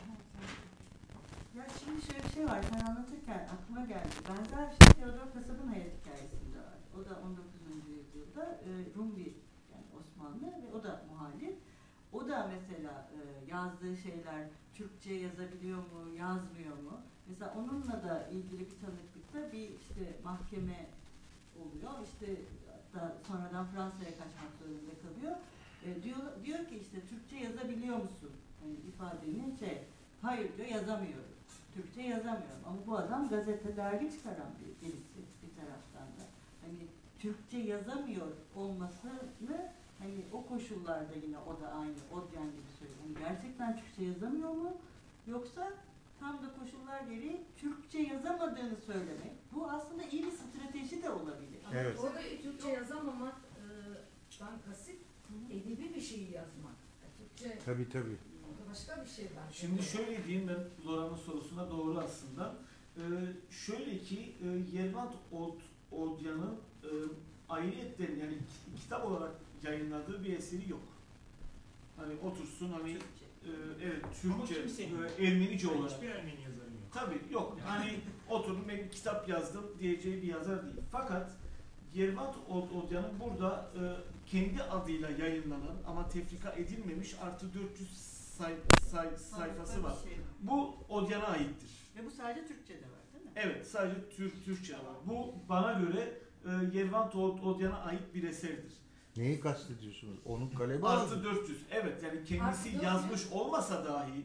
B: ya şimdi şöyle bir şey var, sen anlatırken aklıma geldi. Benzer bir şey Theodor Kasab'ın hayat hikayesinde var. O da on dokuzuncu yüzyılda e, Rum bir yani Osmanlı ve o da muhalif. O da mesela e, yazdığı şeyler Türkçe yazabiliyor mu, yazmıyor mu? Mesela onunla da ilgili bir tanıklıkta bir işte mahkeme oluyor. İşte hatta sonradan Fransa'ya kaçmak zorunda kalıyor. E, diyor, diyor ki işte Türkçe yazabiliyor musun? Yani ifadenin şey, hayır diyor yazamıyorum. Türkçe yazamıyorum. Ama bu adam gazete, dergi çıkaran bir birisi bir taraftan da. Hani Türkçe yazamıyor olmasını hani o koşullarda yine o da aynı, Odyan gibi söylüyor. Yani gerçekten Türkçe yazamıyor mu? Yoksa tam da koşullar gereği Türkçe yazamadığını söylemek. Bu aslında iyi bir strateji de olabilir.
F: Ama
G: Evet.
F: orada Türkçe yazamamak e, ben kasıt edebi bir şeyi yazmak. Yani Türkçe
G: Tabii tabii.
F: orada başka bir şey var.
A: Şimdi şöyle diyeyim ben Loran'ın sorusuna doğru aslında. Ee, şöyle ki e, Yervant Od, Odyan'ın e, ayrıyetten yani ki- kitap olarak yayınladığı bir eseri yok. Hani otursun hani
B: Türkçe.
A: e, evet
D: Ama
A: Türkçe,
D: kimsenin-
A: e, Ermenice olarak.
D: Hiçbir Ermeni yazarı yok.
A: Tabii yok. Hani oturup ben kitap yazdım diyeceği bir yazar değil. Fakat Yervant Odyan'ın burada e, kendi adıyla yayınlanan ama tefrika edilmemiş artı dört yüz say, say, sayfası var.
B: Bir şey.
A: Bu Odyan'a aittir.
B: Ve bu sadece Türkçe'de var değil mi?
A: Evet, sadece Türk Türkçe var. Bu bana göre e, Yervant Odyan'a ait bir eserdir.
G: Neyi kastediyorsunuz? Onun kalemi
A: Artı
G: aldı.
A: dört yüz. Evet, yani kendisi
F: Artı dört yüz.
A: yazmış olmasa dahi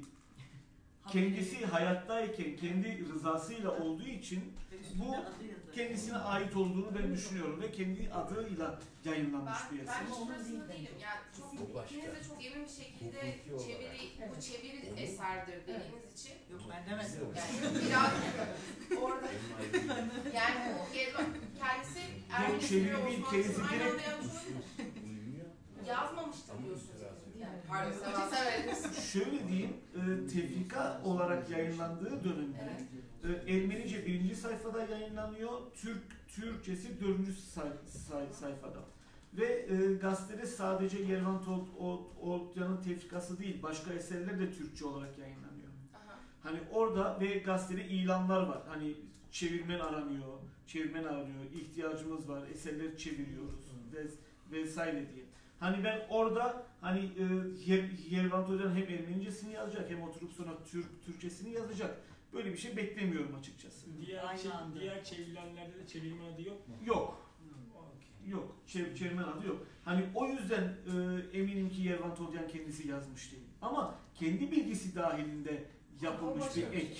A: kendisi hayattayken kendi rızasıyla olduğu için bu
B: Üstünde adı yazar.
A: kendisine ait olduğunu ben düşünüyorum ve kendi adıyla yayınlanmış
I: Ben,
A: bir
I: ben
A: eser.
I: hiç
C: Ama onun
I: burasında
C: değil
I: değilim.
C: bence.
I: Yani çok,
E: Bu başka.
I: ikiniz de çok emin bir şekilde
E: Hukuki olarak.
I: çeviri, bu
F: Evet.
I: çeviri
E: Olur.
I: eserdir dediğiniz için.
B: Yok ben demedim.
I: Yani biraz orada yani o Yervant kendisi Ermeni
A: çeviri
I: ve
A: değil,
I: Osmanlı'nın
A: kendisi
I: aynı
A: direkt-
I: anda yazmış olabilir. Yazmamıştır diyorsunuz. Yani, pardon,
E: Evet.
I: sevan severiz.
A: Şöyle diyeyim, e, tefrika olarak yayınlandığı dönemde
I: Evet.
A: e, Ermenice birinci sayfada yayınlanıyor, Türk Türkçesi dördüncü say, say, sayfada. Ve e, gazetede sadece Yervant Odyan'ın tefrikası değil, başka eserler de Türkçe olarak yayınlanıyor.
I: Aha.
A: Hani orada ve gazetede ilanlar var. Hani çevirmen aranıyor, çevirmen aranıyor, ihtiyacımız var, eserleri çeviriyoruz ve vesaire diye. Hani ben orada hani e, Yer, Yervant Odyan hem Ermenicesini yazacak hem oturup sonra Türk Türkçesini yazacak. Böyle bir şey beklemiyorum açıkçası.
D: Diğer,
B: Aynı
D: çev-
B: anda.
D: diğer çevrilenlerde de çevirmen adı yok mu?
A: Yok,
D: Okey.
A: yok. Çev, çevirmen adı yok. Hani o yüzden e, eminim ki Yervant Odyan kendisi yazmış değil. Ama kendi bilgisi dahilinde yapılmış bir ek.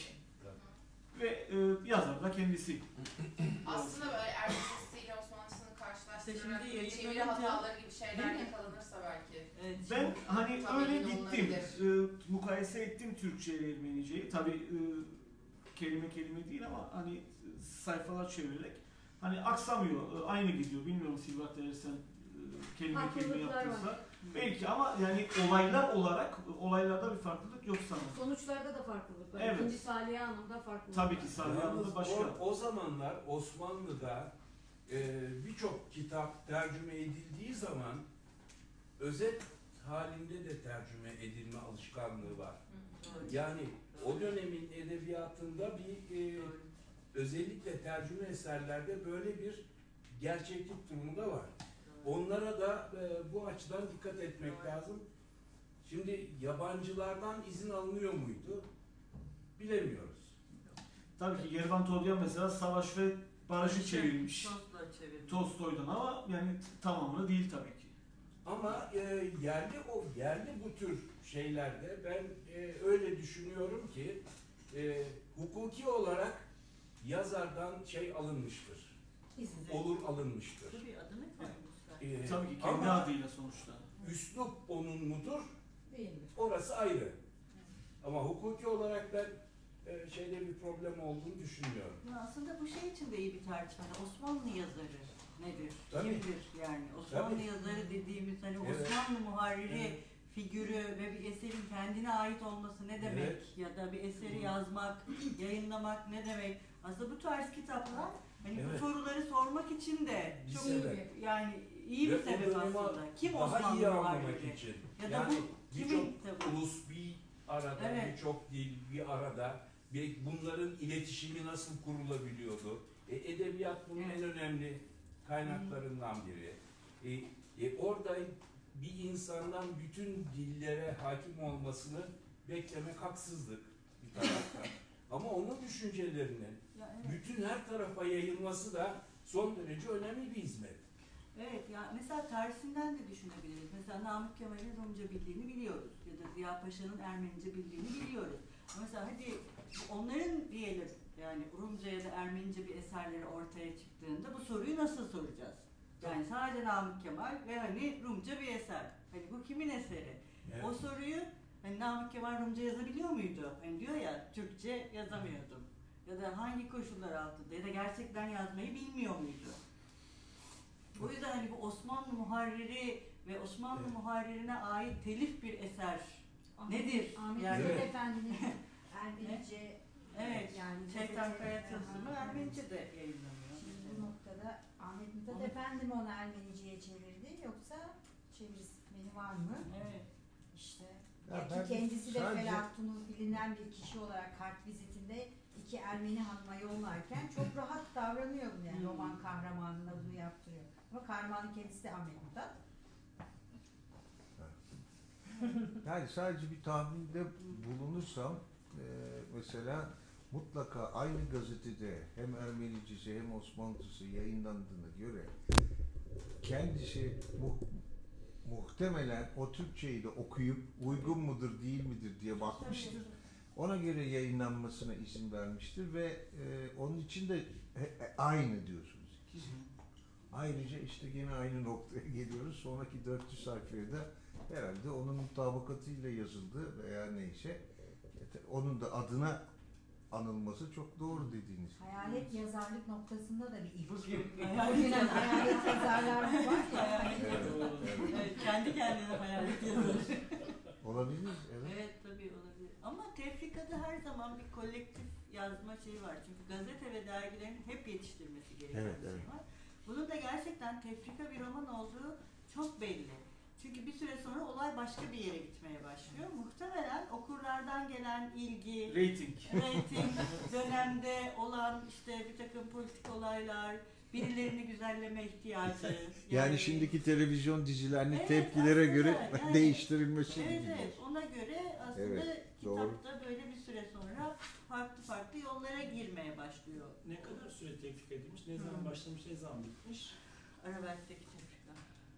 A: Ve e, yazar da kendisi.
I: Aslında böyle Ermenicesiyle Osmanlısını karşılaştırarak
B: İşte şimdi
I: çeviri
B: yayınlanınca-
I: hataları gibi şeyler
B: Değil mi?
I: yakalanırsa belki.
B: Evet,
A: Ben
B: şimdi-
A: hani
I: Tabii
A: öyle
I: yine
A: gittim.
I: olabilir.
A: E, mukayese ettim Türkçe ile Ermenice'yi. Tabii e, kelime kelime değil ama hani sayfalar çevirerek. Hani aksamıyor, e, aynı gidiyor. Bilmiyorum Silvat eğer sen e, kelime kelime
F: Farklılıklar
A: yaptıysa.
F: var.
A: Belki ama yani olaylar olarak olaylarda bir farklılık yok sanırım.
F: Sonuçlarda da farklılık var.
A: Evet.
F: İkinci Saliha Hanım'da farklılık
A: Tabii
F: var.
A: ki Saliha Hanım'da başka.
E: O, o zamanlar Osmanlı'da e, birçok kitap tercüme edildiği zaman özet halinde de tercüme edilme alışkanlığı var. Yani o dönemin edebiyatında bir e, özellikle tercüme eserlerde böyle bir gerçeklik durumu da var. Onlara da e, bu açıdan dikkat etmek lazım. Şimdi yabancılardan izin alınıyor muydu? Bilemiyoruz.
A: Tabii ki Yervant Odyan mesela Savaş ve Barış'ı çevirmiş.
B: Tolstoy çevirmiş.
A: Tolstoy'dan ama yani tamamını değil tabii ki.
E: Ama e, yerli o yerli bu tür şeylerde ben e, öyle düşünüyorum ki e, hukuki olarak yazardan şey alınmıştır.
F: İzin.
E: Olur alınmıştır.
B: Tabii adını koymuşlar.
E: E,
A: Tabii ki kendi
E: ama
A: adıyla sonuçta.
E: üslup onun mudur?
F: Değildir.
E: Orası ayrı. Ama hukuki olarak ben e, şeyde bir problem olduğunu düşünmüyorum.
B: Ya aslında bu şey için de iyi bir tartışma. Hani Osmanlı yazarı nedir?
E: Tabii.
B: Kimdir yani? Osmanlı
E: Tabii.
B: yazarı dediğimiz hani
E: Evet.
B: Osmanlı muharriri
E: Evet.
B: figürü ve bir eserin kendine ait olması ne demek?
E: Evet.
B: Ya da bir eseri
E: Hı.
B: yazmak, yayınlamak ne demek? Aslında bu tarz kitaplar hani bu
E: Evet.
B: soruları sormak için de
E: Bir
B: çok
E: sebep.
B: yani iyi bir
E: Ve o
B: sebep
E: dönemi
B: aslında. Kim
E: Daha
B: Osmanlı
E: iyi anlamak
B: muharriri?
E: için.
B: Ya da
E: yani
B: bu
E: birçok
B: kimin kitabı?
E: ulus bir arada,
B: Evet.
E: birçok dil bir arada ve bunların iletişimi nasıl kurulabiliyordu? E, edebiyat bunun
B: Evet.
E: en önemli kaynaklarından biri. E, e, orada bir insandan bütün dillere hakim olmasını beklemek haksızlık bir taraftan. Ama onun düşüncelerinin
B: Ya evet.
E: bütün her tarafa yayılması da son derece önemli bir hizmet.
B: Evet, ya mesela tersinden de düşünebiliriz. Mesela Namık Kemal'in Rumca bildiğini biliyoruz ya da Ziya Paşa'nın Ermenice bildiğini biliyoruz. Ama mesela hadi onların diyelim yani Rumca ya da Ermenice bir eserleri ortaya çıktığında bu soruyu nasıl soracağız? Yani sadece Namık Kemal ve hani Rumca bir eser. Hani bu kimin eseri?
E: Evet.
B: O soruyu hani Namık Kemal Rumca yazabiliyor muydu? Hani diyor ya Türkçe yazamıyordum. Ya da hangi koşullar altında ya da gerçekten yazmayı bilmiyor muydu? O yüzden hani bu Osmanlı muharriri ve Osmanlı
E: Evet.
B: muharririne ait telif bir eser nedir?
C: Ahmet
B: Yani-
C: Mithat
E: Evet.
C: Efendi'nin Ermenice
B: Evet,
C: yani
B: Şeytan
C: gazete-
B: Kaya tılsımı
C: Aha.
B: Ermenice de yayınlanıyor.
C: Şimdi bu noktada Ahmet Mithat
B: Onu-
C: Efendi mi onu Ermenici'ye çevirdi yoksa çevirmeni var mı?
B: Evet.
C: İşte
G: Ya
C: ya
G: ben
C: ki kendisi de
G: sadece-
C: Felatun'un bilinen bir kişi olarak kart vizitinde iki Ermeni hanıma yollarken çok rahat davranıyor yani
A: Hmm.
C: roman kahramanına bunu yaptırıyor. Ama kahramanın kendisi de Ahmet Mithat.
G: Yani sadece bir tahminde bulunursam e, mesela mutlaka aynı gazetede hem Ermenicesi hem Osmanlıcası yayınlandığına göre kendisi mu, muhtemelen o Türkçeyi de okuyup uygun mudur değil midir diye bakmıştır. Ona göre yayınlanmasına izin vermiştir ve e, onun için de he- he- aynı diyorsunuz ikisi. Ayrıca işte yine aynı noktaya geliyoruz. Sonraki dört yüz sayfaya da herhalde onun mutabakatıyla yazıldı veya neyse. Onun da adına anılması çok doğru dediğiniz.
C: Hayalet yazarlık noktasında da bir ilk.
B: Bugün
C: Bugün hayalet yazarlar var ya.
G: Evet, evet.
B: Evet, kendi kendine hayalet yazar.
G: Olabilir, evet.
B: Evet tabii olabilir. Ama tefrikada her zaman bir kolektif yazma şeyi var. Çünkü gazete ve dergilerin hep yetiştirmesi gereken
G: Evet,
B: bir şey
G: evet.
B: var. Bunun da gerçekten tefrika bir roman olduğu çok belli. Çünkü bir süre sonra olay başka bir yere gitmeye başlıyor. Muhtemelen okurlardan gelen ilgi,
A: Rating.
B: reyting, dönemde olan işte bir takım politik olaylar, birilerini güzelleme ihtiyacı.
G: Yani şimdiki televizyon dizilerinin
B: Evet,
G: tepkilere
B: aslında
G: göre
B: yani-
G: değiştirilmesi
B: Evet,
G: gibi.
B: evet, ona göre aslında
G: Evet, doğru.
B: kitapta böyle bir süre sonra farklı farklı yollara girmeye başlıyor.
D: Ne kadar süre tevfik edilmiş, ne zaman
B: Hı.
D: başlamış, ne zaman bitmiş?
B: Arabeldeki tefrika.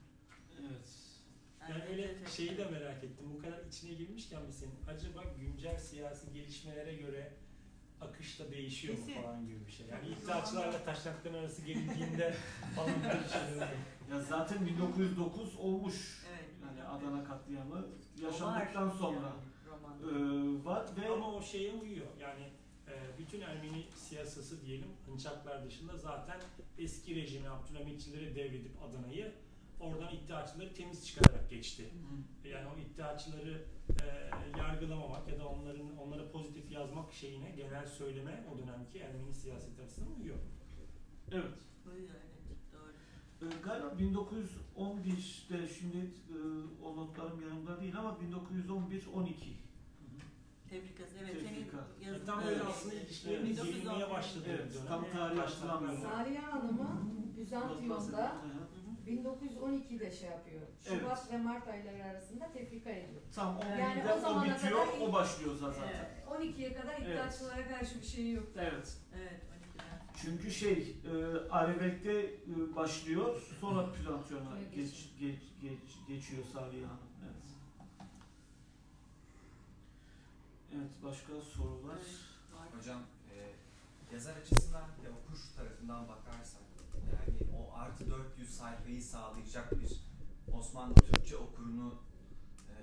A: Evet.
D: Yani öyle şeyi de merak ettim. Bu kadar içine girmişken bir senin acaba güncel siyasi gelişmelere göre akışta değişiyor mu
B: Kesin.
D: falan gibi bir şey. Yani iddiaçılarla taşrakların arası gelindiğinde falan böyle bir şey oluyor.
A: Ya zaten bin dokuz yüz dokuz olmuş.
B: Evet.
A: Yani Adana katliamı
B: O
A: yaşandıktan
B: var
A: sonra
B: yani romanda.
A: e, var ve
D: Ama o şeye uyuyor. Yani e, bütün Ermeni siyasası diyelim Hınçaklar dışında zaten eski rejimi Abdülhamitçileri devredip Adana'yı oradan iddiaçıları temiz çıkararak geçti. Yani o iddiaçıları e, yargılamamak ya da onların onlara pozitif yazmak şeyine genel söyleme o dönemki Ermeni siyaseti açısından uyuyor.
A: evet.
B: Uyuyor, evet, doğru.
A: E, galiba bin dokuz yüz on birde şimdi e, o notlarım yanımda değil ama bin dokuz yüz on bir on iki.
B: Tefrikası, evet.
A: Tefrika.
B: Senin yazın
D: Tam böyle aslında ilişkilerin
B: bin dokuz yüz on
D: gelinmeye
B: bir.
D: başladığı
A: Evet,
D: bir dönem.
A: tam tarih
D: Taşraklar
A: hatırlamıyorum.
D: var.
F: Sariye Hanım'ı Bizantiyon'da
A: Hı hı.
F: bin dokuz yüz on iki'de şey yapıyor. Şubat
A: Evet.
F: ve Mart ayları arasında tefrika ediyor.
A: Tam on
F: Yani
A: birde
F: o
A: o,
F: zamana
A: bitiyor,
F: kadar-
A: o başlıyor zaten.
F: Ee, on iki'ye kadar iddiaçılara karşı bir şey yok.
A: Evet.
B: Evet, on ikiden.
A: Çünkü şey, e, Arabek'te e, başlıyor, sonra Plantiyon'a
F: Sonra
A: geç,
F: geçiyor.
A: geç, geç, geçiyor Sariye Hanım. Evet. Evet, başka sorular?
B: Var.
J: Hocam e, yazar açısından ve okur tarafından bakarsak yani o artı dört yüz sayfayı sağlayacak bir Osmanlı Türkçe okurunu e,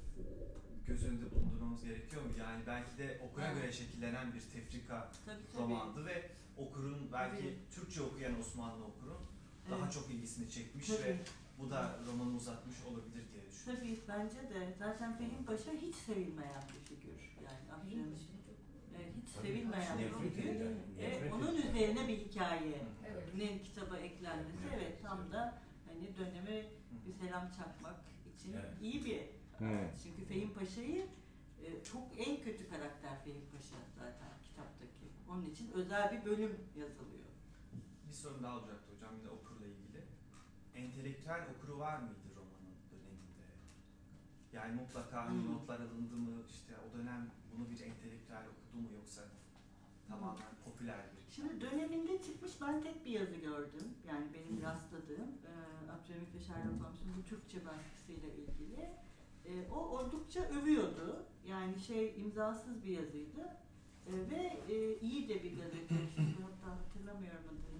J: göz önünde bulundurmamız gerekiyor mu? Yani belki de okura
B: Evet.
J: göre şekillenen bir tefrika
B: Tabii tabii.
J: romandı ve okurun belki
B: Tabii.
J: Türkçe okuyan Osmanlı okurun daha
B: Evet.
J: çok ilgisini çekmiş
B: Tabii.
J: ve bu da romanı uzatmış olabilir diye düşünüyorum.
B: Tabii bence de. Zaten Fehim Paşa hiç sevilmeyen bir figür. Yani Abdülhamit. Evet, hiç sevilmeyen bir
E: Nefret
B: figür.
E: edilen,
B: E,
E: nefret
B: onun
E: edilen.
B: üzerine bir hikaye.
F: Evet.
B: Ne kitaba eklenmesi. Evet, tam da hani döneme bir selam çakmak için
E: Evet.
B: iyi bir
G: Hı.
B: araç. Çünkü Fehim Paşa'yı e, çok en kötü karakter Fehim Paşa zaten kitaptaki. Onun için özel bir bölüm yazılıyor.
J: Bir sorum daha olacaktı hocam yine okurla ilgili. Entelektüel okuru var mıydı romanın döneminde? Yani mutlaka hani
B: Hmm.
J: notlar alındı mı, işte o dönem bunu bir entelektüel okudu mu yoksa tamamen popüler bir kitap?
B: Şimdi döneminde çıkmış ben tek bir yazı gördüm. Yani benim rastladığım e, Abdülhamit ve Sherlock Holmes'un bu Türkçe baskısıyla ilgili. E, o oldukça övüyordu. Yani şey imzasız bir yazıydı. E, ve e, iyi de bir gazete. Şimdi hatta hatırlamıyorum adını.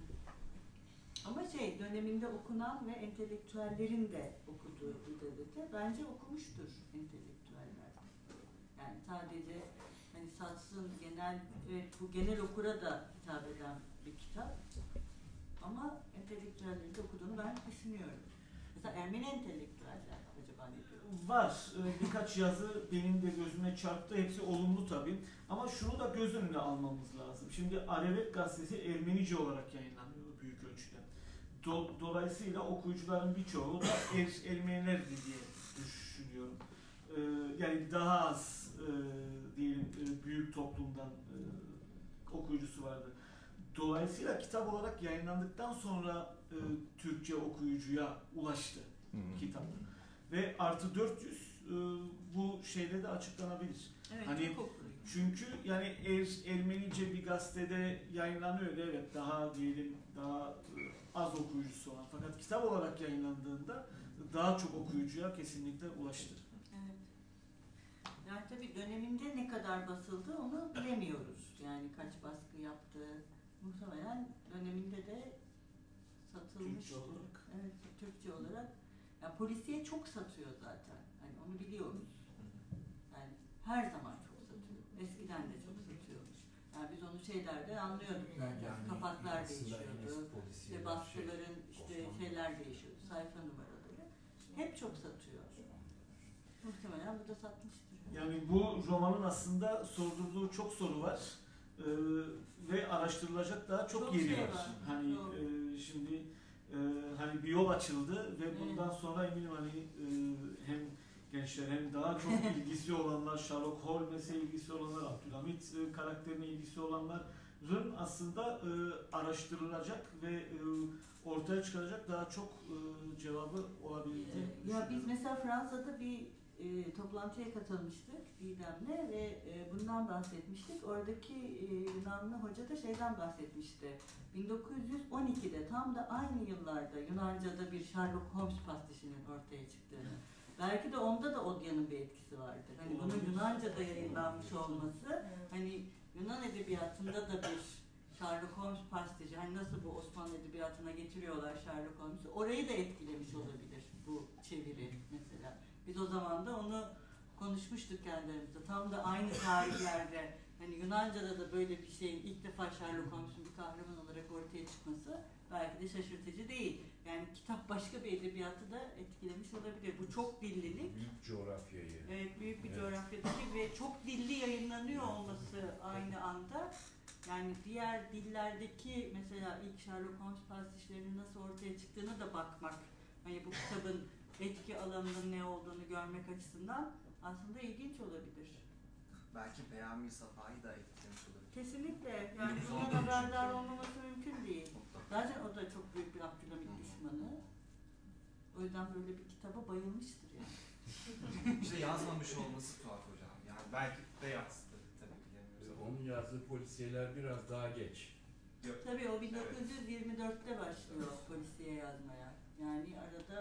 B: Ama şey döneminde okunan ve entelektüellerin de okuduğu bir gazete. Bence okumuştur entelektüeller. Yani sadece hani satsın genel, evet bu genel okura da hitap eden bir kitap. Ama entelektüelleri de okuduğunu ben düşünüyorum. Mesela Ermeni entelektüeller acaba ne diyor?
A: Var. Ee, Birkaç yazı benim de gözüme çarptı. Hepsi olumlu tabii. Ama şunu da göz önüne almamız lazım. Şimdi Arabek gazetesi Ermenice olarak yayınlanıyor büyük ölçüde. Do- dolayısıyla okuyucuların birçoğu da er- Ermenilerdi diye düşünüyorum. Ee, e, yani daha az e, diyelim e, büyük toplumdan e, okuyucusu vardı. Dolayısıyla kitap olarak yayınlandıktan sonra e, Türkçe okuyucuya ulaştı kitap. Ve artı dört yüz e, bu şeyde de açıklanabilir.
B: Evet,
A: Hani
B: çok okuyucu.
A: çünkü yani er, Ermenice bir gazetede yayınlanıyor, evet, daha diyelim daha e, az okuyucusu olan, fakat kitap olarak yayınlandığında daha çok okuyucuya kesinlikle ulaştı.
B: Evet. Yani tabii döneminde ne kadar basıldı onu bilemiyoruz. Yani kaç baskı yaptı. Muhtemelen döneminde de satılmıştır.
A: Türkçe olarak.
B: Evet, Türkçe olarak. Ya polisiye çok satıyor zaten. Hani onu biliyoruz. Yani her zaman çok satıyor. Eskiden de çok satıyormuş. Yani biz onu şeylerden anlıyorduk zaten.
E: Yani
B: Kapaklar
E: aslında
B: değişiyordu.
E: en eski polisiye
B: İşte baskıların işte
E: Osmanlı.
B: şeyler değişiyordu. Sayfa numaraları. Hep çok satıyor. Muhtemelen bu da satmıştır.
A: Yani bu romanın aslında sordurduğu çok soru var. Ee, ve araştırılacak daha çok,
B: Çok
A: yeri
B: şey
A: var.
B: var.
A: Hani
B: Doğru.
A: e, şimdi e, hani bir yol açıldı ve bundan sonra eminim hani e, hem gençler hem daha çok ilgisi olanlar, Sherlock Holmes'e ilgisi olanlar, Abdülhamit e, karakterine ilgisi olanların aslında e, araştırılacak ve e, ortaya çıkaracak daha çok e, cevabı olabildi.
B: Ee, Ya biz mesela Fransa'da bir e, toplantıya katılmıştık Didem'le ve e, bundan bahsetmiştik. Oradaki e, Yunanlı hoca da şeyden bahsetmişti. bin dokuz yüz on ikide tam da aynı yıllarda Yunanca'da bir Sherlock Holmes pastişinin ortaya çıktığını. Belki de onda da Odya'nın bir etkisi vardır. Hani bunun Yunanca'da yayınlanmış olması, hani Yunan edebiyatında da bir Sherlock Holmes pastişi, hani nasıl bu Osmanlı edebiyatına getiriyorlar Sherlock Holmes'u, orayı da etkilemiş olabilir bu çeviri mesela. Biz o zaman da onu konuşmuştuk kendilerimizde. Tam da aynı tarihlerde hani Yunanca'da da böyle bir şeyin ilk defa Sherlock Holmes'un bir kahraman olarak ortaya çıkması belki de şaşırtıcı değil. Yani kitap başka bir edebiyatı da etkilemiş olabilir. Bu çok dillilik.
E: Büyük coğrafyayı.
B: Evet, büyük bir
E: Evet.
B: coğrafyadaki ve çok dilli yayınlanıyor olması aynı anda. Yani diğer dillerdeki mesela ilk Sherlock Holmes pastişlerinin nasıl ortaya çıktığına da bakmak. Hani bu kitabın etki alanının ne olduğunu görmek açısından aslında ilginç olabilir.
J: Belki Peyami Safa'yı da etkilemiş olabilir.
B: Kesinlikle. Yani
J: Biz
B: bundan
J: olduğu için.
B: haberdar olmaması mümkün değil.
J: Mutlaka.
B: Zaten o da çok büyük bir Abdülhamit düşmanı. O yüzden böyle bir kitaba bayılmıştır yani.
J: İşte yazmamış olması tuhaf hocam. Yani belki de yazdı tabii bilemiyoruz. ama.
E: Onun yazdığı polisiyeler biraz daha geç.
J: Yok.
B: Tabii o bin dokuz yüz yirmi dörtte başlıyor polisiye yazmaya. Yani arada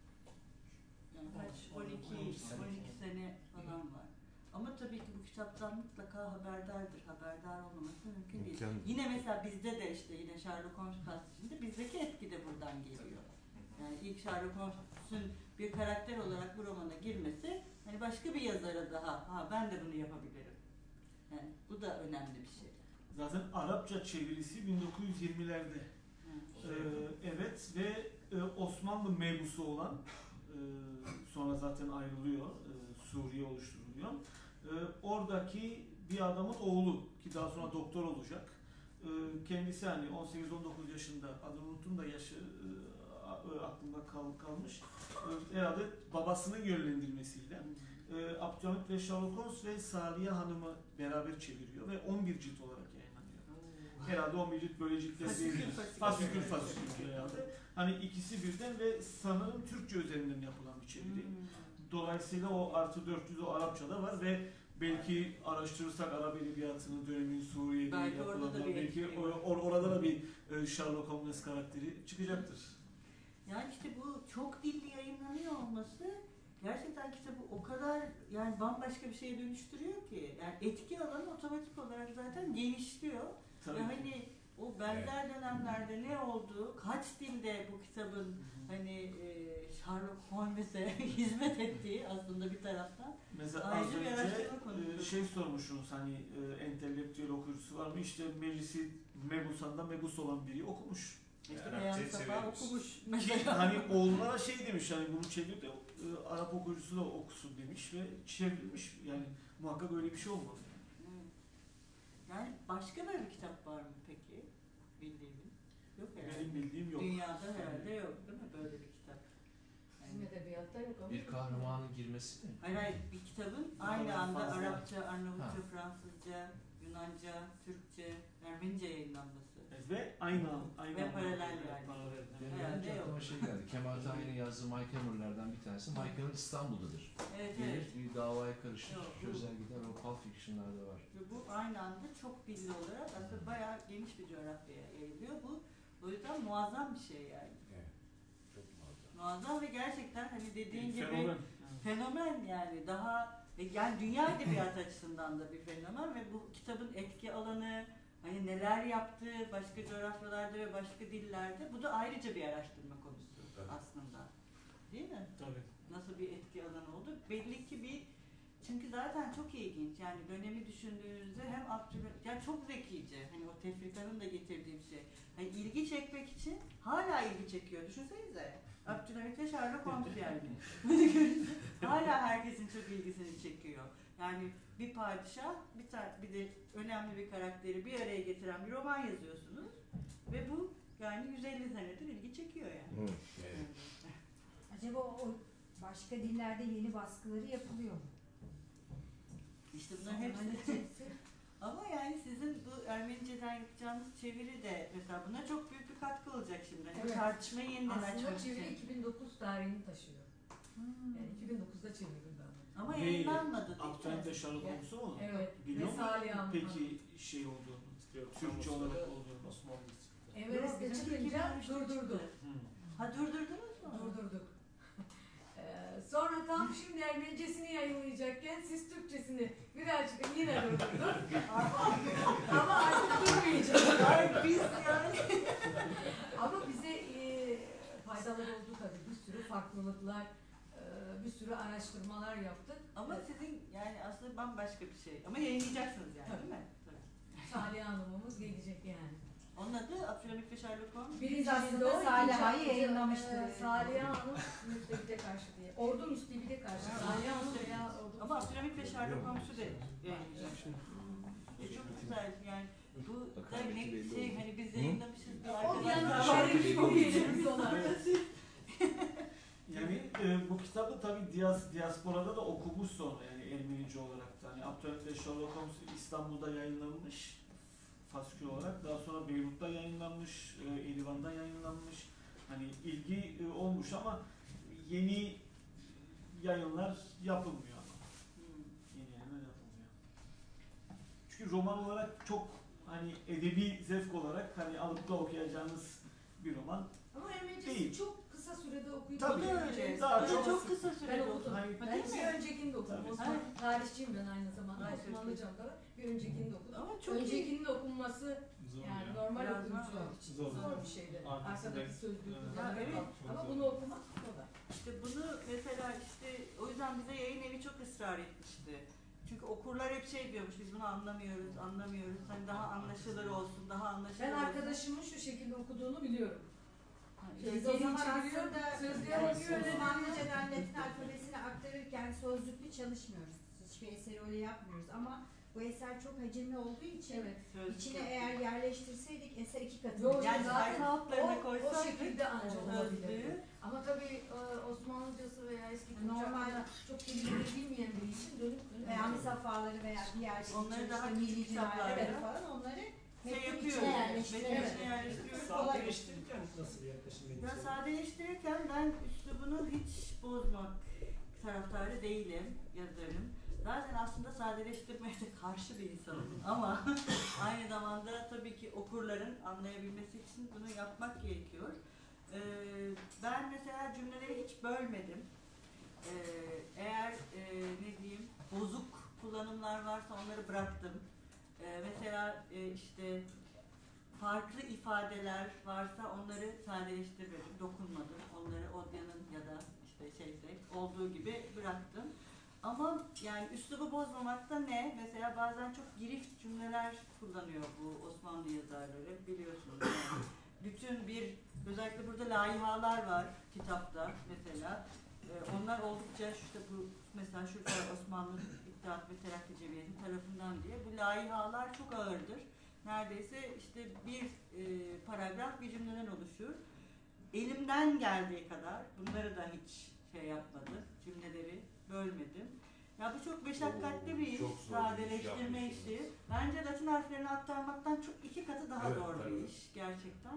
B: yani kaç on iki on iki sene falan var. Ama tabii ki bu kitaptan mutlaka haberdardır. Haberdar olmaması mümkün değil.
G: İmkan-
B: Yine mesela bizde de işte yine Sherlock Holmes pastişinde bizdeki etki de buradan geliyor. Yani ilk Sherlock Holmes'un bir karakter olarak bu romana girmesi hani başka bir yazara daha ha ben de bunu yapabilirim. Yani bu da önemli bir şey.
A: Zaten Arapça çevirisi bin dokuz yüz yirmilerde.
B: Yani
A: Ee, evet ve e, Osmanlı mebusu olan e, sonra zaten ayrılıyor, e, Suriye oluşturuluyor. E, oradaki bir adamın oğlu ki daha sonra doktor olacak. E, kendisi hani on sekiz on dokuz yaşında, adını unuttum da yaşı e, a- aklımda kal, kalmış. E, herhalde babasının yönlendirmesiyle e, Abdülhamit ve Sherlock Holmes ve Saliye Hanım'ı beraber çeviriyor ve on bir cilt olarak yayınlanıyor. Herhalde on bir cilt böyle ciltler
B: Fasikül,
A: değil.
B: fasikül.
A: Fasikül fasikül herhalde. Hani ikisi birden ve sanırım Türkçe üzerinden yapılan bir çeviri.
B: Hmm.
A: Dolayısıyla o artı dört yüz o Arapçada var ve belki araştırırsak Arap edebiyatını dönemin Suriye'de
B: Belki orada da
A: yapılanlar,
B: bir
A: belki
B: etki
A: or-
B: var.
A: or- orada da bir e, Sherlock Holmes karakteri çıkacaktır.
B: Yani işte bu çok dilli yayınlanıyor olması gerçekten kitabı o kadar yani bambaşka bir şeye dönüştürüyor ki. Yani etki alanı otomatik olarak zaten genişliyor.
A: Tabii.
B: Ve hani o benzer dönemlerde ne oldu, kaç dilde bu kitabın hani e, Sherlock Holmes'e hizmet ettiği aslında bir taraftan.
A: Mesela
B: Ayrıca
A: az
B: bir
A: önce
B: araştırma konusu.
A: e, şey sormuşsunuz hani e, entelektüel okuyucusu var mı? İşte meclisi Mebusan'da Mebus olan biri okumuş.
B: İşte
J: Arapçayı
B: Peyami Safa
J: seviyormuş.
B: okumuş
A: Ki
B: mesela.
A: hani oğullara şey demiş hani bunu çevir de e, Arap okuyucusu da okusun demiş ve çevrilmiş. Yani muhakkak öyle bir şey olmalı.
B: Evet. Yani başka böyle bir kitap var mı peki bildiğiniz? Yok herhalde.
A: Benim bildiğim yok.
B: Dünyada herhalde yok değil mi böyle bir kitap? Yani
F: Bizim edebiyatta yok ama.
H: Bir kahramanın girmesi mi?
B: Hayır hayır, bir kitabın aynı
A: kadar
B: anda
A: fazla.
B: Arapça, Arnavutça,
H: Ha.
B: Fransızca, Yunanca, Türkçe, Ermenice yayınlanması.
A: Ve aynı an, aynı
B: Ve
A: an-
B: paralel
A: Evet,
B: yani.
A: paralel.
H: Benim
B: Herhalde
H: önce aklıma
B: yok.
H: şey geldi. Kemal Tahir'in yazdığı Mike Hammer'lardan bir tanesi. Mike Hammer İstanbul'dadır.
B: Evet
H: Gelir
B: evet.
H: bir davaya karışır,
B: Yok, bu-
H: çözer gider. O Pulp Fiction'larda var.
B: Ve bu aynı anda çok dilli olarak aslında bayağı geniş bir coğrafyaya yayılıyor. Bu o yüzden muazzam bir şey yani.
E: Evet. Çok muazzam.
B: Muazzam ve gerçekten hani dediğin
A: Bir
B: gibi
A: fenomen.
B: fenomen yani daha e, yani dünya edebiyatı açısından da bir fenomen ve bu kitabın etki alanı, hani neler yaptığı başka coğrafyalarda ve başka dillerde, bu da ayrıca bir araştırma konusu
E: Evet.
B: aslında. Değil mi?
A: Tabii.
B: Nasıl bir etki alanı oldu? Belli ki bir, çünkü zaten çok ilginç yani dönemi düşündüğünüzde hem Abdülhamit, yani çok zekice, hani o tefrikanın da getirdiği bir şey. Hani ilgi çekmek için hala ilgi çekiyor. Düşünsenize. Abdülhamit ve Sherlock Holmes yani. Hala herkesin çok ilgisini çekiyor. Yani bir padişah, bir, tar- bir de önemli bir karakteri bir araya getiren bir roman yazıyorsunuz ve bu yani yüz elli senedir ilgi çekiyor yani.
G: Hı.
E: Evet.
C: Acaba o başka dillerde yeni baskıları yapılıyor mu?
B: İşte bunların hepsi.
C: hepsi.
B: Ama yani sizin bu Ermeniceden yapacağınız çeviri de mesela buna çok büyük bir katkı olacak şimdi. Hani
F: Evet.
B: tartışmayı yeniden
F: Aslında
B: açmak
F: çeviri
B: için.
F: iki bin dokuz tarihini taşıyor.
C: Hmm.
F: Yani iki bin dokuzda çevirdim ben bunu.
B: Ama
A: Neydi?
B: yayınlanmadı değil
A: Abdülhamit ve
B: mi?
A: Sherlock
F: Evet.
A: Holmes'u mu?
F: Evet.
A: Biliyor
F: Ve
A: musun
F: Salih Hanım.
A: peki şey olduğunu? Türkçe olarak olduğunu.
H: Osmanlı'sı.
F: Everest'e
B: Yok,
F: çıkınca
B: iki bin üçte
F: durdurduk.
B: çıktı.
A: Hmm.
B: Ha durdurdunuz mu?
F: Durdurduk. Ee, sonra tam şimdi Ermenicesini yayınlayacakken siz Türkçesini bir daha çıkın yine durdurduk. Ama artık durmayacak.
B: Ay biz yani.
F: Ama bize e, faydalar oldu tabii. Bir sürü farklılıklar, e, bir sürü araştırmalar yaptık.
B: Ama sizin yani aslında bambaşka bir şey. Ama yayınlayacaksınız yani değil mi? Tabii.
F: Salih Hanım'ımız gelecek yani.
B: Onun adı Abdülhamit ve Sherlock Holmes.
F: Birinci
C: aslında
F: cilde o,
C: Salih
F: ikinci
C: Ağa'yı
F: cilde,
C: yayınlamıştır.
F: e, Salih Hanım müstebide karşı diye. Ordu müstebide karşı.
B: Ha,
F: Salih Hanım veya ordu
B: Ama Abdülhamit ve Sherlock Holmes'u da yayınlayacak. E çok güzel yani. Bu da ne şey hani biz yayınlamışız. bir
F: O bir
B: arkadaşlar
F: yana
B: var.
F: şerif okuyoruz biz ona.
A: Yani e, bu kitabı tabii diyas, diasporada da okunmuş sonra yani Ermenice olarak da. Hani Abdülhamit ve Sherlock Holmes İstanbul'da yayınlanmış faskül olarak. Daha sonra Beyrut'ta yayınlanmış, e, Erivan'da yayınlanmış. Hani ilgi e, olmuş ama yeni yayınlar yapılmıyor ama.
B: Hmm.
A: Yeni yayınlar yapılmıyor. Çünkü roman olarak çok hani edebi zevk olarak hani alıp da okuyacağınız bir roman.
F: Ama Ermenicesi
A: Değil.
F: çok kısa sürede okuyup
A: Tabii,
B: Bu da öyle.
A: daha
B: Bu da
A: çok-
B: çok kısa
F: Ben
B: sürede
F: okudum.
B: oldu.
A: Hani-
F: Ben
B: Değil
F: bir
B: mi?
F: öncekini de okudum.
A: Tabii.
F: Osman, tarihçiyim ben aynı zamanda.
B: Ay, çok
F: Osmanlıcam da var. Bir öncekini de okudum.
B: Ama çok iyi.
F: Öncekinin okunması yani normal
B: Biraz
F: okuyucu
B: zor.
F: için
A: Zor.
F: zor bir şeydi.
A: Arkasında-
F: Arkadaki sözlüğü
A: Evet.
F: kullanmak.
B: Ya, evet.
F: Ama bunu okumak kolay.
B: İşte bunu mesela işte o yüzden bize yayın evi çok ısrar etmişti. Çünkü okurlar hep şey diyormuş, biz bunu anlamıyoruz, anlamıyoruz. Hani daha anlaşılır olsun, daha anlaşılır
F: Ben
B: olsun.
F: arkadaşımın şu şekilde okuduğunu biliyorum.
B: Ha,
F: Şey,
C: Biz o zaman
F: çeviriyor,
C: aslında
F: sözlüğe
C: yani
F: bakıyor, öyle
C: Osmanlıcadan Latin alfabesine aktarırken sözlüklü çalışmıyoruz. Hiçbir eseri öyle yapmıyoruz ama bu eser çok hacimli olduğu için
F: Evet.
B: Sözlük
C: içine
B: yok.
C: eğer yerleştirseydik eser iki katı.
F: Yok,
B: Yani
F: zaten
B: sayfa altlarına
F: o, o
B: koysak
F: şekilde ancak olabilir.
B: sözlüğü.
F: Ama tabii e, Osmanlıcası veya eski
C: Normal.
F: Normal çok kelimeleri bilmeyen biri için dönüp dönüp
C: veya misafaları veya diğer
B: Onları daha
C: işte
B: küçük
C: milli
B: kitaplarda
C: cinayeler falan onları
B: şey
C: metnin
B: yapıyoruz.
C: içine yerleştiriyoruz.
B: Metnin
F: Evet.
B: içine yerleştiriyoruz.
D: Sadeleştirirken nasıl bir yaklaşım
B: Ya
D: benimsiyorsunuz?
B: sadeleştirirken ben üslubunu hiç bozmak taraftarı değilim yazarım. Zaten aslında sadeleştirmeye de karşı bir insanım ama aynı zamanda tabii ki okurların anlayabilmesi için bunu yapmak gerekiyor. Ee, ben mesela cümleleri hiç bölmedim. Ee, eğer e, ne diyeyim bozuk kullanımlar varsa onları bıraktım. Ee, mesela e, işte farklı ifadeler varsa onları sadeleştirmedim, dokunmadım. Onları Odya'nın ya da işte şeyde olduğu gibi bıraktım. Ama yani üslubu bozmamakta ne? Mesela bazen çok girift cümleler kullanıyor bu Osmanlı yazarları biliyorsunuz. Yani bütün bir, özellikle burada laihalar var kitapta mesela. Ee, onlar oldukça işte bu mesela şurada Osmanlı İttihat ve Terakki Cemiyeti tarafından diye bu laihalar çok ağırdır. Neredeyse işte bir e, paragraf bir cümleden oluşur. Elimden geldiği kadar bunları da hiç şey yapmadım, cümleleri bölmedim. Ya bu çok meşakkatli bir iş,
E: Çok zor bir iş
B: sadeleştirme
E: yapmışsınız.
B: işi. Bence Latin harflerini aktarmaktan çok iki katı daha
E: Evet,
B: zor bir
E: tabii.
B: iş gerçekten.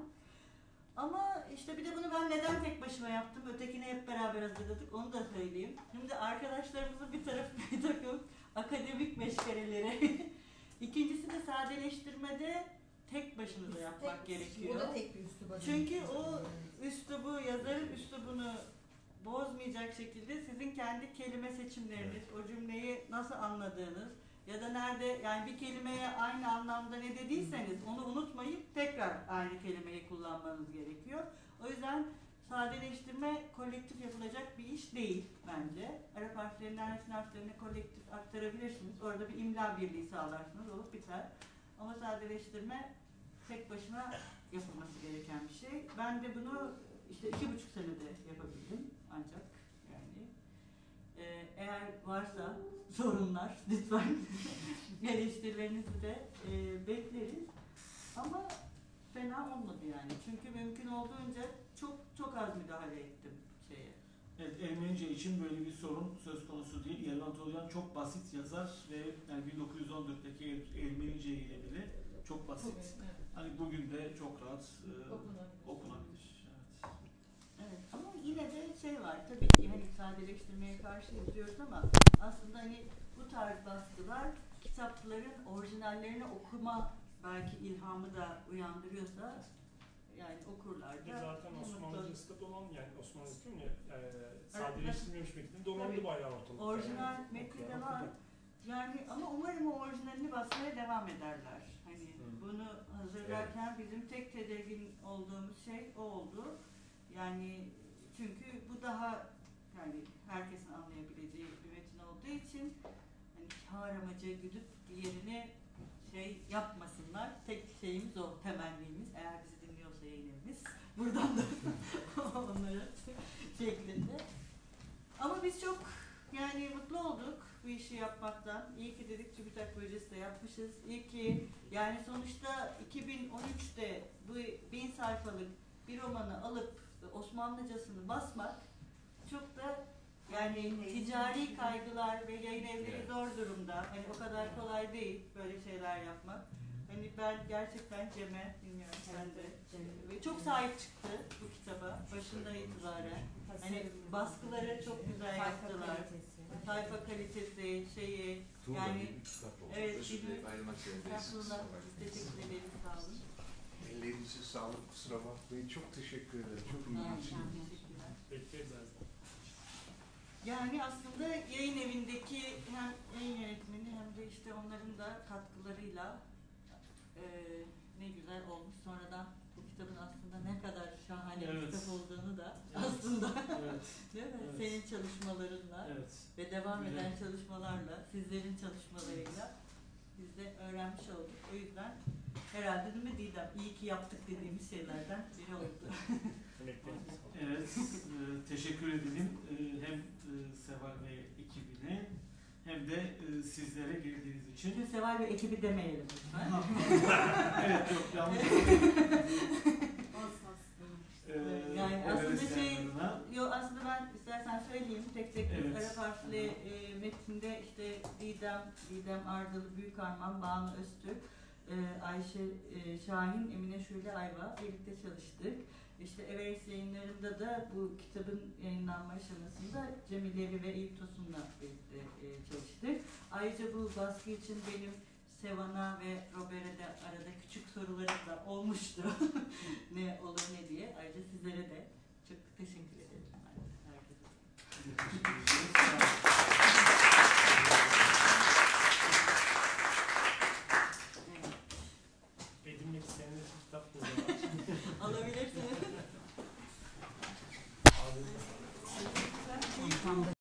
B: Ama işte bir de bunu ben neden tek başıma yaptım, ötekini hep beraber hazırladık, onu da söyleyeyim. Şimdi arkadaşlarımızın bir tarafı bir takım akademik meşgaleleri. İkincisi de sadeleştirmede tek başınıza yapmak gerekiyor.
C: O da tek bir üsluba.
B: Çünkü o üslubu, yazarın üslubunu bozmayacak şekilde sizin kendi kelime seçimleriniz, o cümleyi nasıl anladığınız ya da nerede, yani bir kelimeye aynı anlamda ne dediyseniz onu unutmayıp tekrar aynı kelimeyi kullanmanız gerekiyor. O yüzden sadeleştirme kolektif yapılacak bir iş değil bence. Arap harflerinden Latin harflerine kolektif aktarabilirsiniz. Orada bir imla birliği sağlarsınız, olup biter. Ama sadeleştirme tek başına yapılması gereken bir şey. Ben de bunu işte iki buçuk senede yapabildim ancak yani. Ee, eğer varsa sorunlar lütfen eleştirilerinizi de e, bekleriz. Ama fena olmadı yani. Çünkü mümkün olduğunca çok çok az müdahale ettim şeye.
A: Evet, Ermenice için böyle bir sorun söz konusu değil. Yerlant Olyan çok basit yazar ve yani bin dokuz yüz on dörtteki Er- Ermenice ile bile çok basit.
F: Bugün, evet.
A: Hani bugün de çok rahat e,
F: Okunabilir.
A: okunabilir. Evet.
B: Evet, ama yine de şey var tabii ki hani sadeleştirmeye karşı diyoruz ama aslında hani bu tarz baskılar kitapların orijinallerini okuma belki ilhamı da uyandırıyorsa yani okurlar
D: Bir de
B: da
D: zaten
B: ne mutlu.
D: Osmanlıcası da donan, yani Osmanlıcası değil mi? E, sadeleştirilmemiş metnin donandı
B: Tabii.
D: bayağı ortalıkta.
B: Orijinal
D: yani.
B: metni de
D: Okuyan
B: var.
D: okudu.
B: Yani ama umarım o orijinalini basmaya devam ederler. Hani
D: Hı.
B: bunu hazırlarken bizim tek tedirgin olduğumuz şey o oldu. Yani çünkü bu daha yani herkesin anlayabileceği bir metin olduğu için hani kâr amacı güdüp diğerini şey yapmasınlar. Tek şeyimiz o, temennimiz. Eğer bizi dinliyorsa yayınımız. Buradan da onlara şeklinde. Ama biz çok yani mutlu olduk bu işi yapmaktan. İyi ki dedik TÜBİTAK projesi de yapmışız. İyi ki yani sonuçta iki bin on üçte bu bin sayfalık bir romanı alıp Osmanlıcasını basmak çok da yani ticari kaygılar ve yayın evleri zor durumda. Hani o kadar kolay değil böyle şeyler yapmak. Hani ben gerçekten Cem'e, bilmiyorum sen de, ve çok sahip çıktı bu kitaba başından itibaren. Hani baskıları çok güzel yaptılar. Sayfa kalitesi, şeyi, yani evet,
G: Özür dilerim,
B: bizim
G: ayrılmak zorundayız.
B: aslında teşekkür ederiz, sağ olun.
G: Ellerinize sağlık, kusura bakmayın. Çok teşekkür ederim. Çok iyi
B: Sağ olun,
G: bir şey.
B: teşekkürler.
D: Bekleriz her zaman.
B: Yani aslında yayın evindeki hem yayın yönetmeni hem de işte onların da katkılarıyla e, ne güzel olmuş. Sonradan bu kitabın aslında ne kadar şahane bir
A: Evet.
B: kitap olduğunu da
A: Evet.
B: aslında
A: Evet.
B: değil mi?
A: Evet.
B: Senin çalışmalarınla
A: Evet.
B: ve devam
A: Güzel.
B: eden çalışmalarla, sizlerin çalışmalarıyla biz de öğrenmiş olduk. O yüzden herhalde değil mi Didem? İyi ki yaptık dediğimiz şeylerden biri oldu.
D: Emekleriniz sağ olun.
A: Evet, e, teşekkür edelim e, hem e, Seval ve ekibine hem de e, sizlere geldiğiniz için.
B: Çünkü Seval ve ekibi demeyelim lütfen.
A: Evet, yok yanlış. E,
B: Yani
A: evet,
B: aslında şey,
A: yanlarına.
B: yo aslında ben istersen söyleyeyim tek tek
A: Evet.
B: Arap harfli e, metninde işte Didem, Didem Ardalı Büyükarman, Banu Öztürk, e, Ayşe e, Şahin, Emine Şule Ayva birlikte çalıştık. İşte Everest yayınlarında da bu kitabın yayınlanma aşamasında Cemilevi ve Eyüp Tosun'la birlikte e, çalıştık. Ayrıca bu baskı için benim Sevan'a ve Robert'e de arada küçük sorularım da olmuştu. Ne olur ne diye. Ayrıca sizlere de çok teşekkür ederim. Herkese.
A: Teşekkür ederiz.
D: Edinmek isteyenler için kitap burada var.
B: Alabilirsiniz.
D: Ağzınıza sağlık.
B: Teşekkürler.